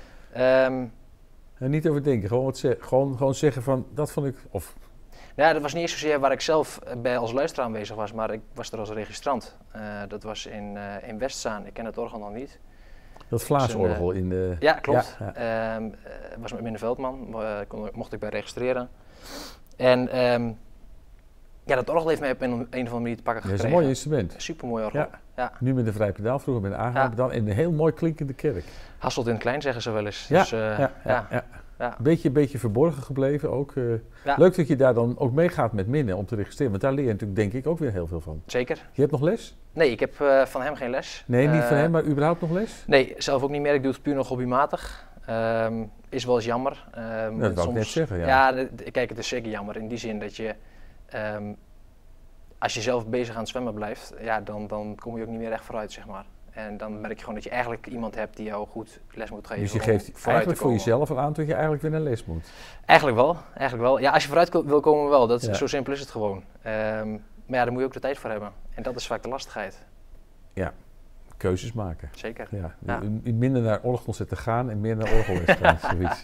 Niet overdenken, gewoon zeggen van dat vond ik... Of... Nou, dat was niet eens zozeer waar ik zelf bij als luisteraar aanwezig was, maar ik was er als registrant. Dat was in Westzaan, ik ken het orgel nog niet. Dat Vlaasorgel in de... Ja, klopt. Ja. Was met Minne Veldman, mocht ik bij registreren. En dat orgel heeft mij op een of andere manier te pakken gekregen. Dat is een mooi instrument. Supermooi orgel. Ja. Ja. Nu met een vrij pedaal, vroeger met een aangehaald pedaal in een heel mooi klinkende kerk. Hasselt in het klein zeggen ze wel eens. Ja, dus, ja. Beetje verborgen gebleven ook. Leuk dat je daar dan ook meegaat met Minne om te registreren, want daar leer je natuurlijk denk ik ook weer heel veel van. Zeker. Je hebt nog les? Nee, ik heb van hem geen les. Nee, niet van hem, maar überhaupt nog les? Nee, zelf ook niet meer. Ik doe het puur nog hobbymatig. Is wel eens jammer. Dat wou ik net zeggen, ja. Ja, kijk, het is zeker jammer in die zin dat je... als je zelf bezig aan het zwemmen blijft, ja, dan kom je ook niet meer echt vooruit, zeg maar. En dan merk je gewoon dat je eigenlijk iemand hebt die jou goed les moet geven. Dus je geeft eigenlijk voor jezelf al aan dat je eigenlijk weer naar les moet? Eigenlijk wel. Ja, als je vooruit wil komen wel. Zo simpel is het gewoon. Maar ja, daar moet je ook de tijd voor hebben. En dat is vaak de lastigheid. Ja, keuzes maken. Zeker. Ja. Minder naar orgelconcerten gaan en meer naar orgelles gaan.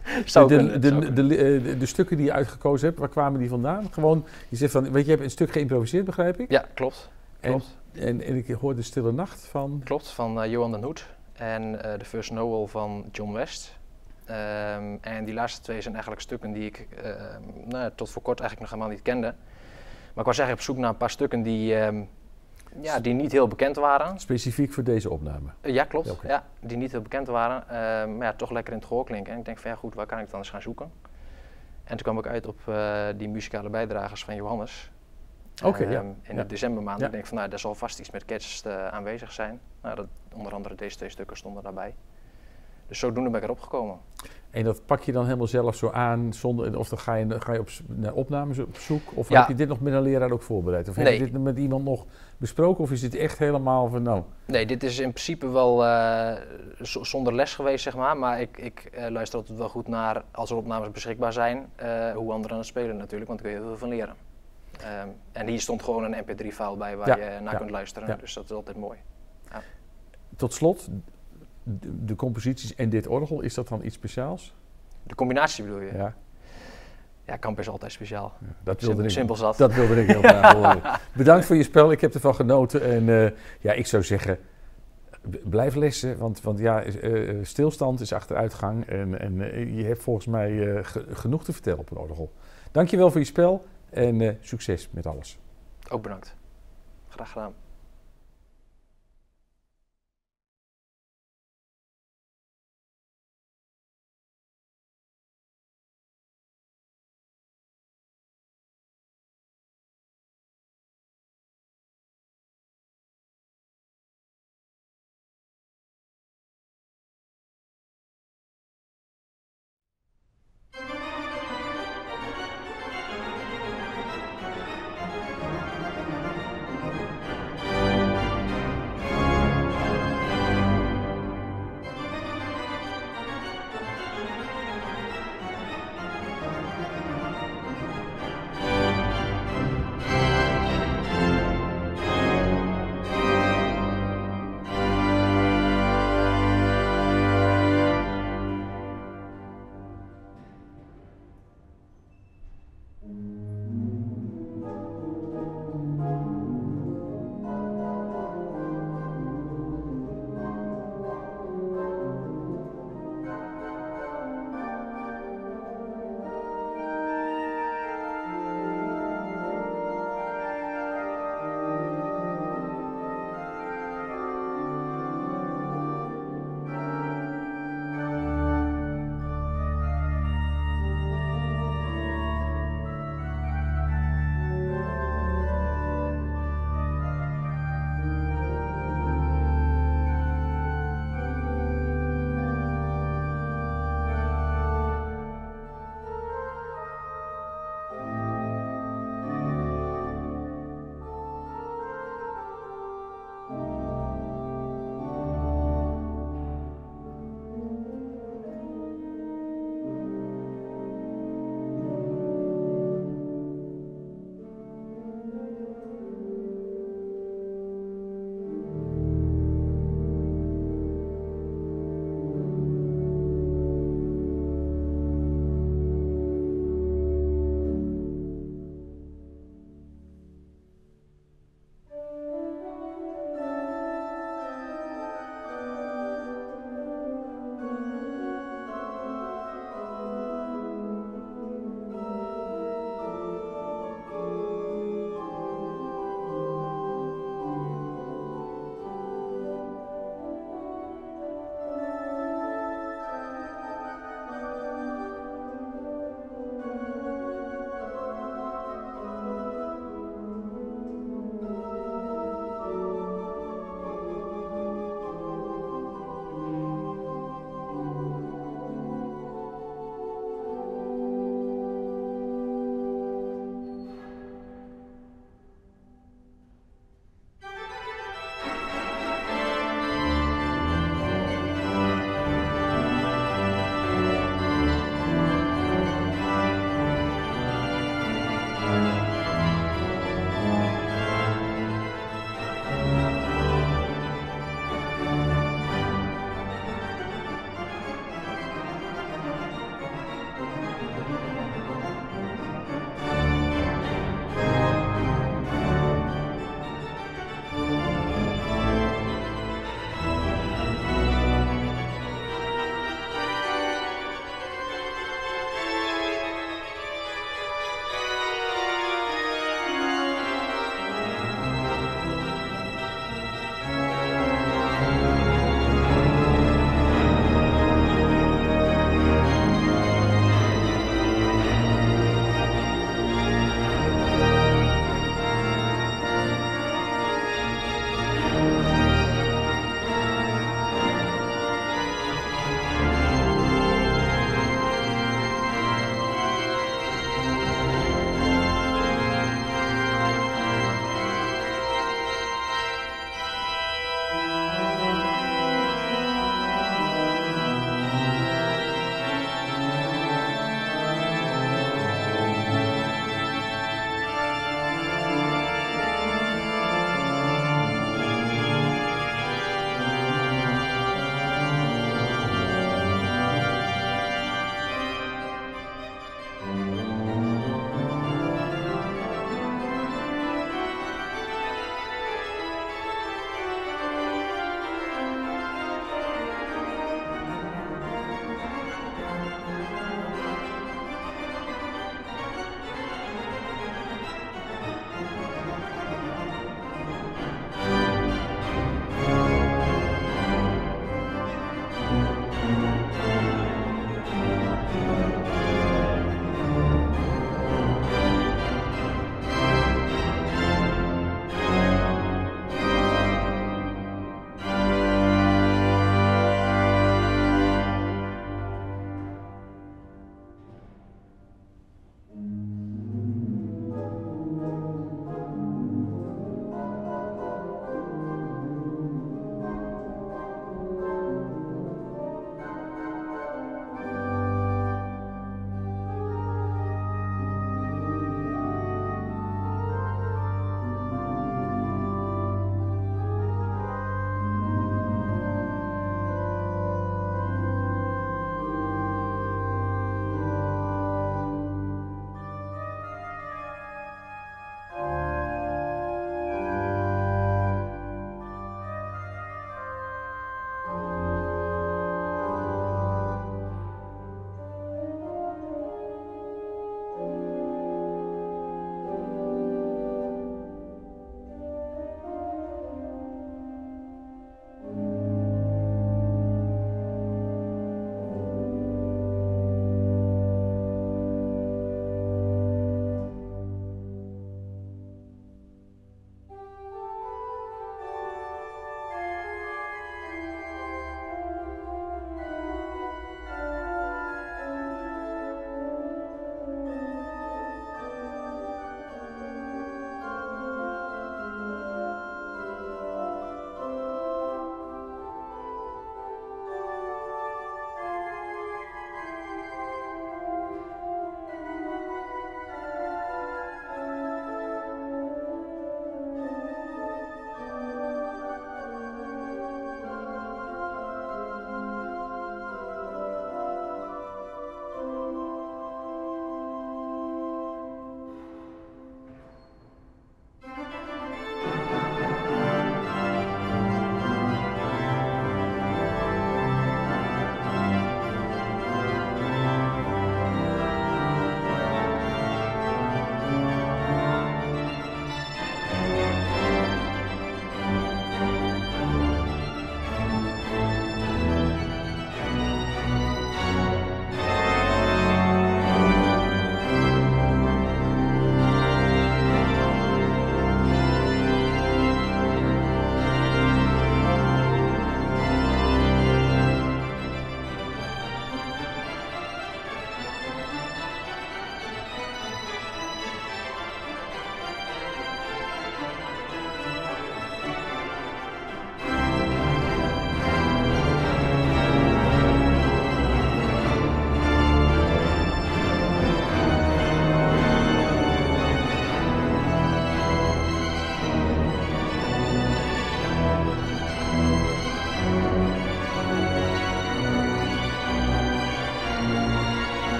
De stukken die je uitgekozen hebt, waar kwamen die vandaan? Gewoon, je zegt van, weet je, hebt een stuk geïmproviseerd, begrijp ik? Ja, klopt. En ik hoor De Stille Nacht van... Klopt, van Johan den Hoed. En The First Noel van John West. En die laatste twee zijn eigenlijk stukken die ik tot voor kort eigenlijk nog helemaal niet kende. Maar ik was eigenlijk op zoek naar een paar stukken die niet heel bekend waren. Specifiek voor deze opname? Ja, klopt. Okay. Ja, die niet heel bekend waren, maar ja, toch lekker in het gehoor klinken. En ik denk van ja goed, waar kan ik dan eens gaan zoeken? En toen kwam ik uit op die muzikale bijdragers van Johannes. In de decembermaand. Ik denk van nou, daar zal vast iets met kerst aanwezig zijn. Nou, onder andere deze twee stukken stonden daarbij. Dus zodoende ben ik erop gekomen. En dat pak je dan helemaal zelf zo aan, of dan ga je naar opnames op zoek? Of heb je dit nog met een leraar ook voorbereid? Of heb je dit met iemand nog besproken? Of is dit echt helemaal van nou? Nee, dit is in principe wel zonder les geweest, zeg maar. Maar ik luister altijd wel goed naar, als er opnames beschikbaar zijn, hoe anderen aan het spelen natuurlijk, want daar kun je heel veel van leren. En hier stond gewoon een mp3-file bij waar je naar kunt luisteren, dus dat is altijd mooi. Ja. Tot slot, de composities en dit orgel, is dat dan iets speciaals? De combinatie bedoel je? Ja. Ja, kamp is altijd speciaal. Ja, simpel zat. Dat wilde ik heel graag horen. Bedankt voor je spel, ik heb ervan genoten. En ik zou zeggen, blijf lessen, want stilstand is achteruitgang. En je hebt volgens mij genoeg te vertellen op een orgel. Dankjewel voor je spel en succes met alles. Ook bedankt. Graag gedaan.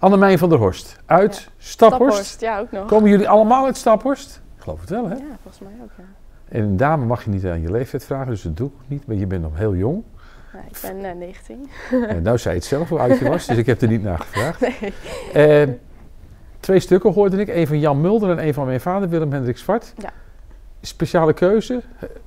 Annemijn van der Horst, uit Staphorst. Ja, ook nog. Komen jullie allemaal uit Staphorst? Ik geloof het wel, hè? Ja, volgens mij ook, ja. En een dame mag je niet aan je leeftijd vragen, dus dat doe ik niet. Maar je bent nog heel jong. Ja, ik ben 19. Nou zei je het zelf hoe oud je was, dus ik heb er niet naar gevraagd. Nee. 2 stukken hoorde ik. Een van Jan Mulder en een van mijn vader, Willem Hendrik Zwart. Ja. Speciale keuze?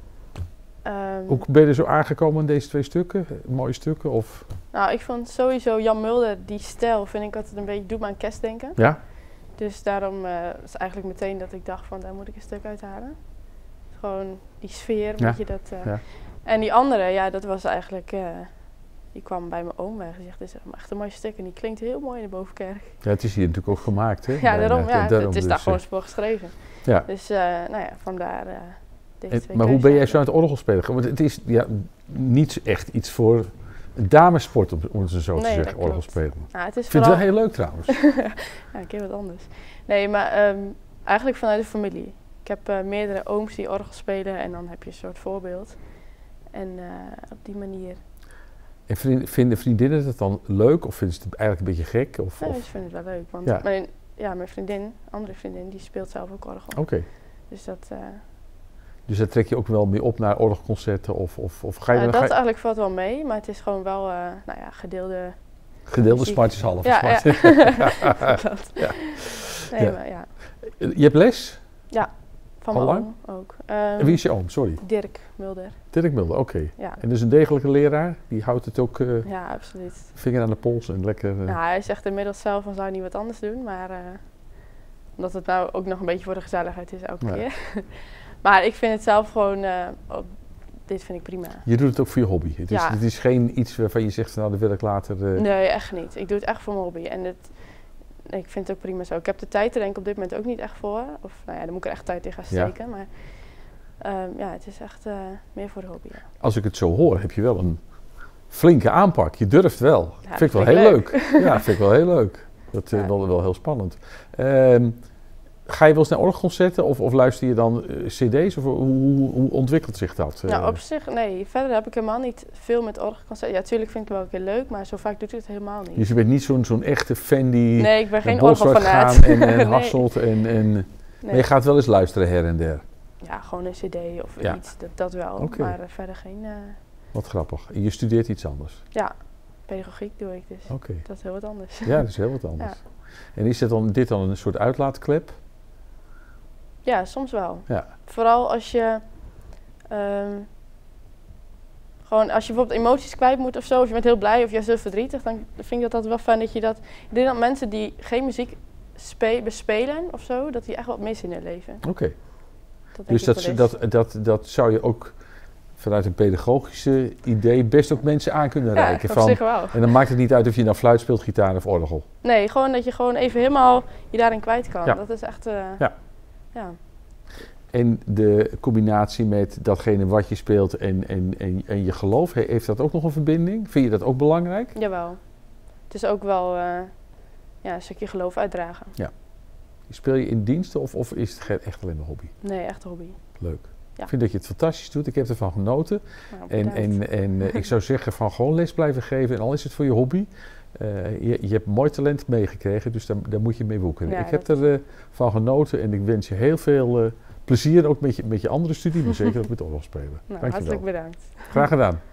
Hoe ben je er zo aangekomen in deze 2 stukken? Mooie stukken? Of? Nou, ik vond sowieso Jan Mulder, die stijl, vind ik altijd een beetje, doet me aan kerstdenken. Ja? Dus daarom is eigenlijk meteen dat ik dacht van, daar moet ik een stuk uithalen. Gewoon die sfeer, Ja. weet je, dat... Ja. En die andere, ja, dat was eigenlijk... die kwam bij mijn oom en gezegd, dit is echt een mooi stuk en die klinkt heel mooi in de Bovenkerk. Ja, het is hier natuurlijk ook gemaakt, hè? Ja, daarom, Daarom het is dus, daar gewoon voor geschreven. Ja. Dus, nou ja, vandaar deze 2 Maar hoe ben jij zo aan het orgel spelen? Want het is niet echt iets voor damesport, om het zo te Nee, zeggen, dat orgel klopt. spelen. Nou, het is Ik vind het vooral... wel heel leuk trouwens. Ja, een keer wat anders. Nee, maar eigenlijk vanuit de familie. Ik heb meerdere ooms die orgel spelen en dan heb je een soort voorbeeld. En op die manier... En vinden vriendinnen het dan leuk of vinden ze het eigenlijk een beetje gek? Of, Nee, of? ze vinden het wel leuk. Want Ja. mijn vriendin, andere vriendin, die speelt zelf ook orgel. Oké. Dus dat... Dus daar trek je ook wel mee op naar orgelconcerten of ga je dan... dat eigenlijk valt wel mee, maar het is gewoon wel, nou ja, Gedeelde muziek. smart is half Ja, smart. ja. Klopt. Ja. Nee, Ja. maar ja. Je hebt les? Van Al mijn lang? oom ook. En wie is je oom? Sorry. Dirk Mulder. Dirk Mulder, oké. Ja. En dus een degelijke leraar, die houdt het ook Ja, absoluut. vinger aan de pols en lekker... Nou, hij zegt inmiddels zelf van zou hij niet wat anders doen, maar omdat het nou ook nog een beetje voor de gezelligheid is elke Ja. keer. Maar ik vind het zelf gewoon, dit vind ik prima. Je doet het ook voor je hobby. Het is geen iets waarvan je zegt, nou dat wil ik later... Nee, echt niet. Ik doe het echt voor mijn hobby en ik vind het ook prima zo. Ik heb de tijd er denk ik op dit moment ook niet echt voor. Of nou ja, dan moet ik er echt tijd in gaan steken. Maar ja, het is echt meer voor de hobby. Ja. Als ik het zo hoor, heb je wel een flinke aanpak. Je durft wel. Ja, Vind ik wel vind heel ik leuk. Ja, vind ik wel heel leuk. Dat is wel heel spannend. Ga je wel eens naar orgelconcerten of luister je dan cd's? Of hoe ontwikkelt zich dat? Nou, op zich, nee. Verder heb ik helemaal niet veel met orgelconcerten. Ja, natuurlijk vind ik het wel een keer leuk, maar zo vaak doe ik het helemaal niet. Dus je bent niet zo'n echte fan die Nee, ik ben geen Bolsward orgelfanaat. gaat en Nee. Hasselt en Nee. maar je gaat wel eens luisteren her en der. Ja, gewoon een cd of Ja. iets, dat wel. Oké. Maar verder geen... Wat grappig. En je studeert iets anders. ja, pedagogiek doe ik dus. Oké. Dat is heel wat anders. Ja, dat is heel wat anders. En is dit dan een soort uitlaatklep? Ja, soms wel. Ja. Vooral als je... gewoon als je bijvoorbeeld emoties kwijt moet of zo, of je bent heel blij of juist heel verdrietig, dan vind ik dat wel fijn dat je dat... Ik denk dat mensen die geen muziek bespelen of zo, dat die echt wat mis in hun leven. Oké. Dat Dus denk ik wel eens. dat zou je ook vanuit een pedagogische idee best ook mensen aan kunnen reiken. Ja, op zich wel. En dan maakt het niet uit of je nou fluit speelt, gitaar of orgel. Nee, gewoon dat je gewoon even helemaal je daarin kwijt kan. Ja. Dat is echt... Ja. Ja. En de combinatie met datgene wat je speelt en je geloof, heeft dat ook nog een verbinding? Vind je dat ook belangrijk? Jawel. Het is ook wel een stukje geloof uitdragen. Speel je in diensten of is het echt alleen een hobby? Nee, echt een hobby. Leuk. Ja. Ik vind dat je het fantastisch doet. Ik heb ervan genoten. Nou, En bedankt. ik zou zeggen van gewoon les blijven geven. En al is het voor je hobby. Je hebt mooi talent meegekregen, dus daar moet je mee woekeren. Ja, ik heb ervan genoten en ik wens je heel veel plezier ook met je andere studie, maar zeker ook met orgelspelen. Nou, Dankjewel. hartelijk bedankt. Graag gedaan.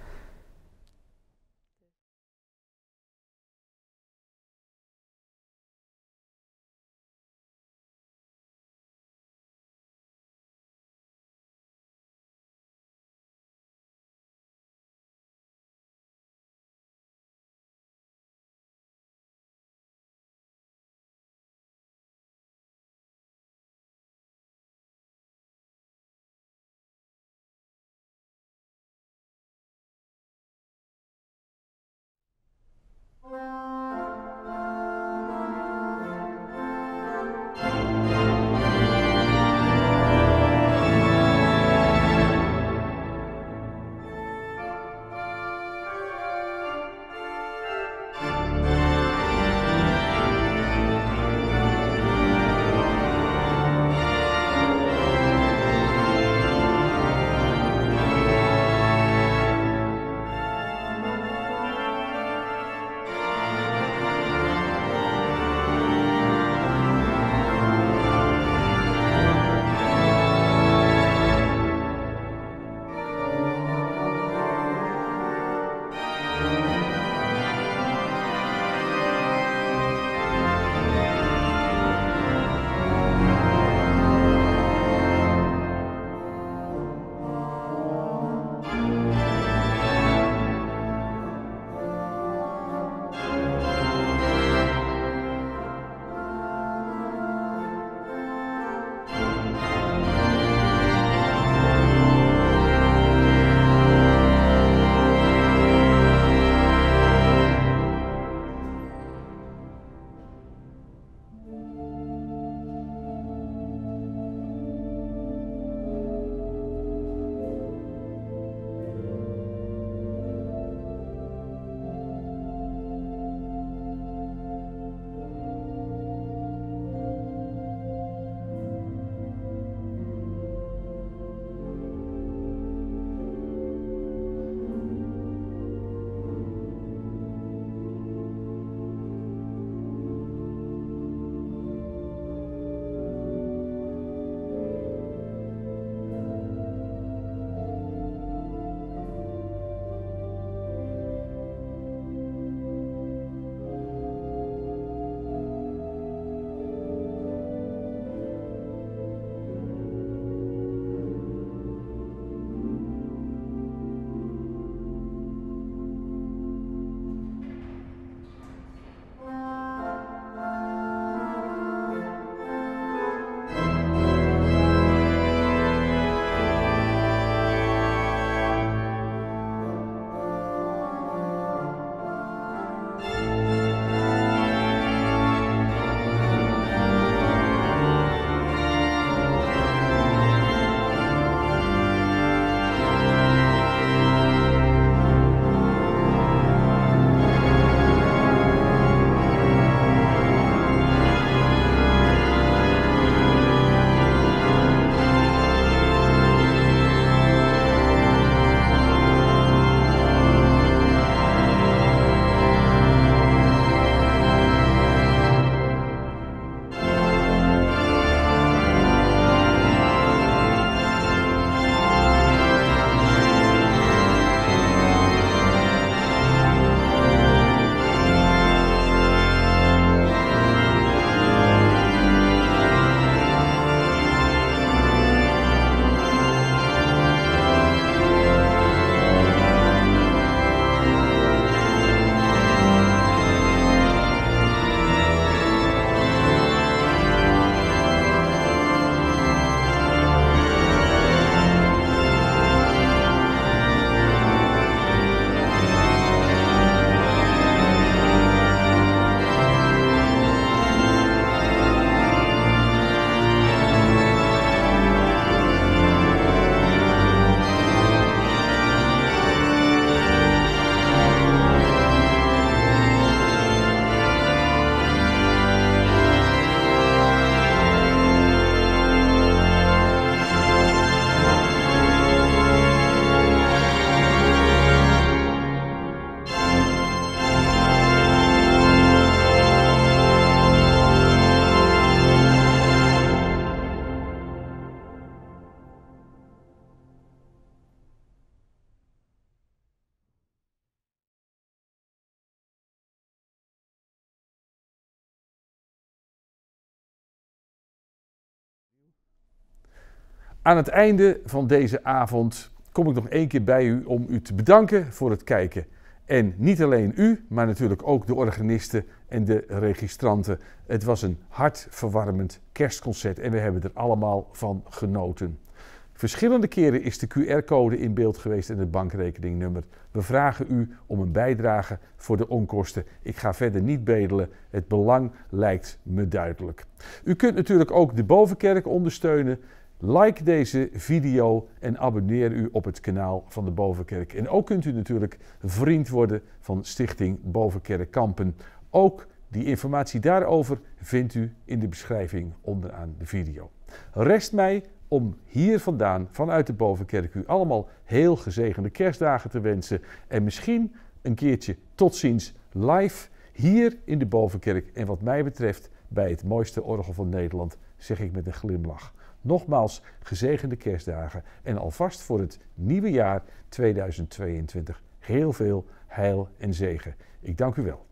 Aan het einde van deze avond kom ik nog één keer bij u om u te bedanken voor het kijken. En niet alleen u, maar natuurlijk ook de organisten en de registranten. Het was een hartverwarmend kerstconcert en we hebben er allemaal van genoten. Verschillende keren is de QR-code in beeld geweest en het bankrekeningnummer. We vragen u om een bijdrage voor de onkosten. Ik ga verder niet bedelen, het belang lijkt me duidelijk. U kunt natuurlijk ook de Bovenkerk ondersteunen. Like deze video en abonneer u op het kanaal van de Bovenkerk. En ook kunt u natuurlijk vriend worden van Stichting Bovenkerk Kampen. Ook die informatie daarover vindt u in de beschrijving onderaan de video. Rest mij om hier vandaan, vanuit de Bovenkerk, u allemaal heel gezegende kerstdagen te wensen. En misschien een keertje tot ziens live hier in de Bovenkerk. En wat mij betreft bij het mooiste orgel van Nederland, zeg ik met een glimlach. Nogmaals gezegende kerstdagen en alvast voor het nieuwe jaar 2022 heel veel heil en zegen. Ik dank u wel.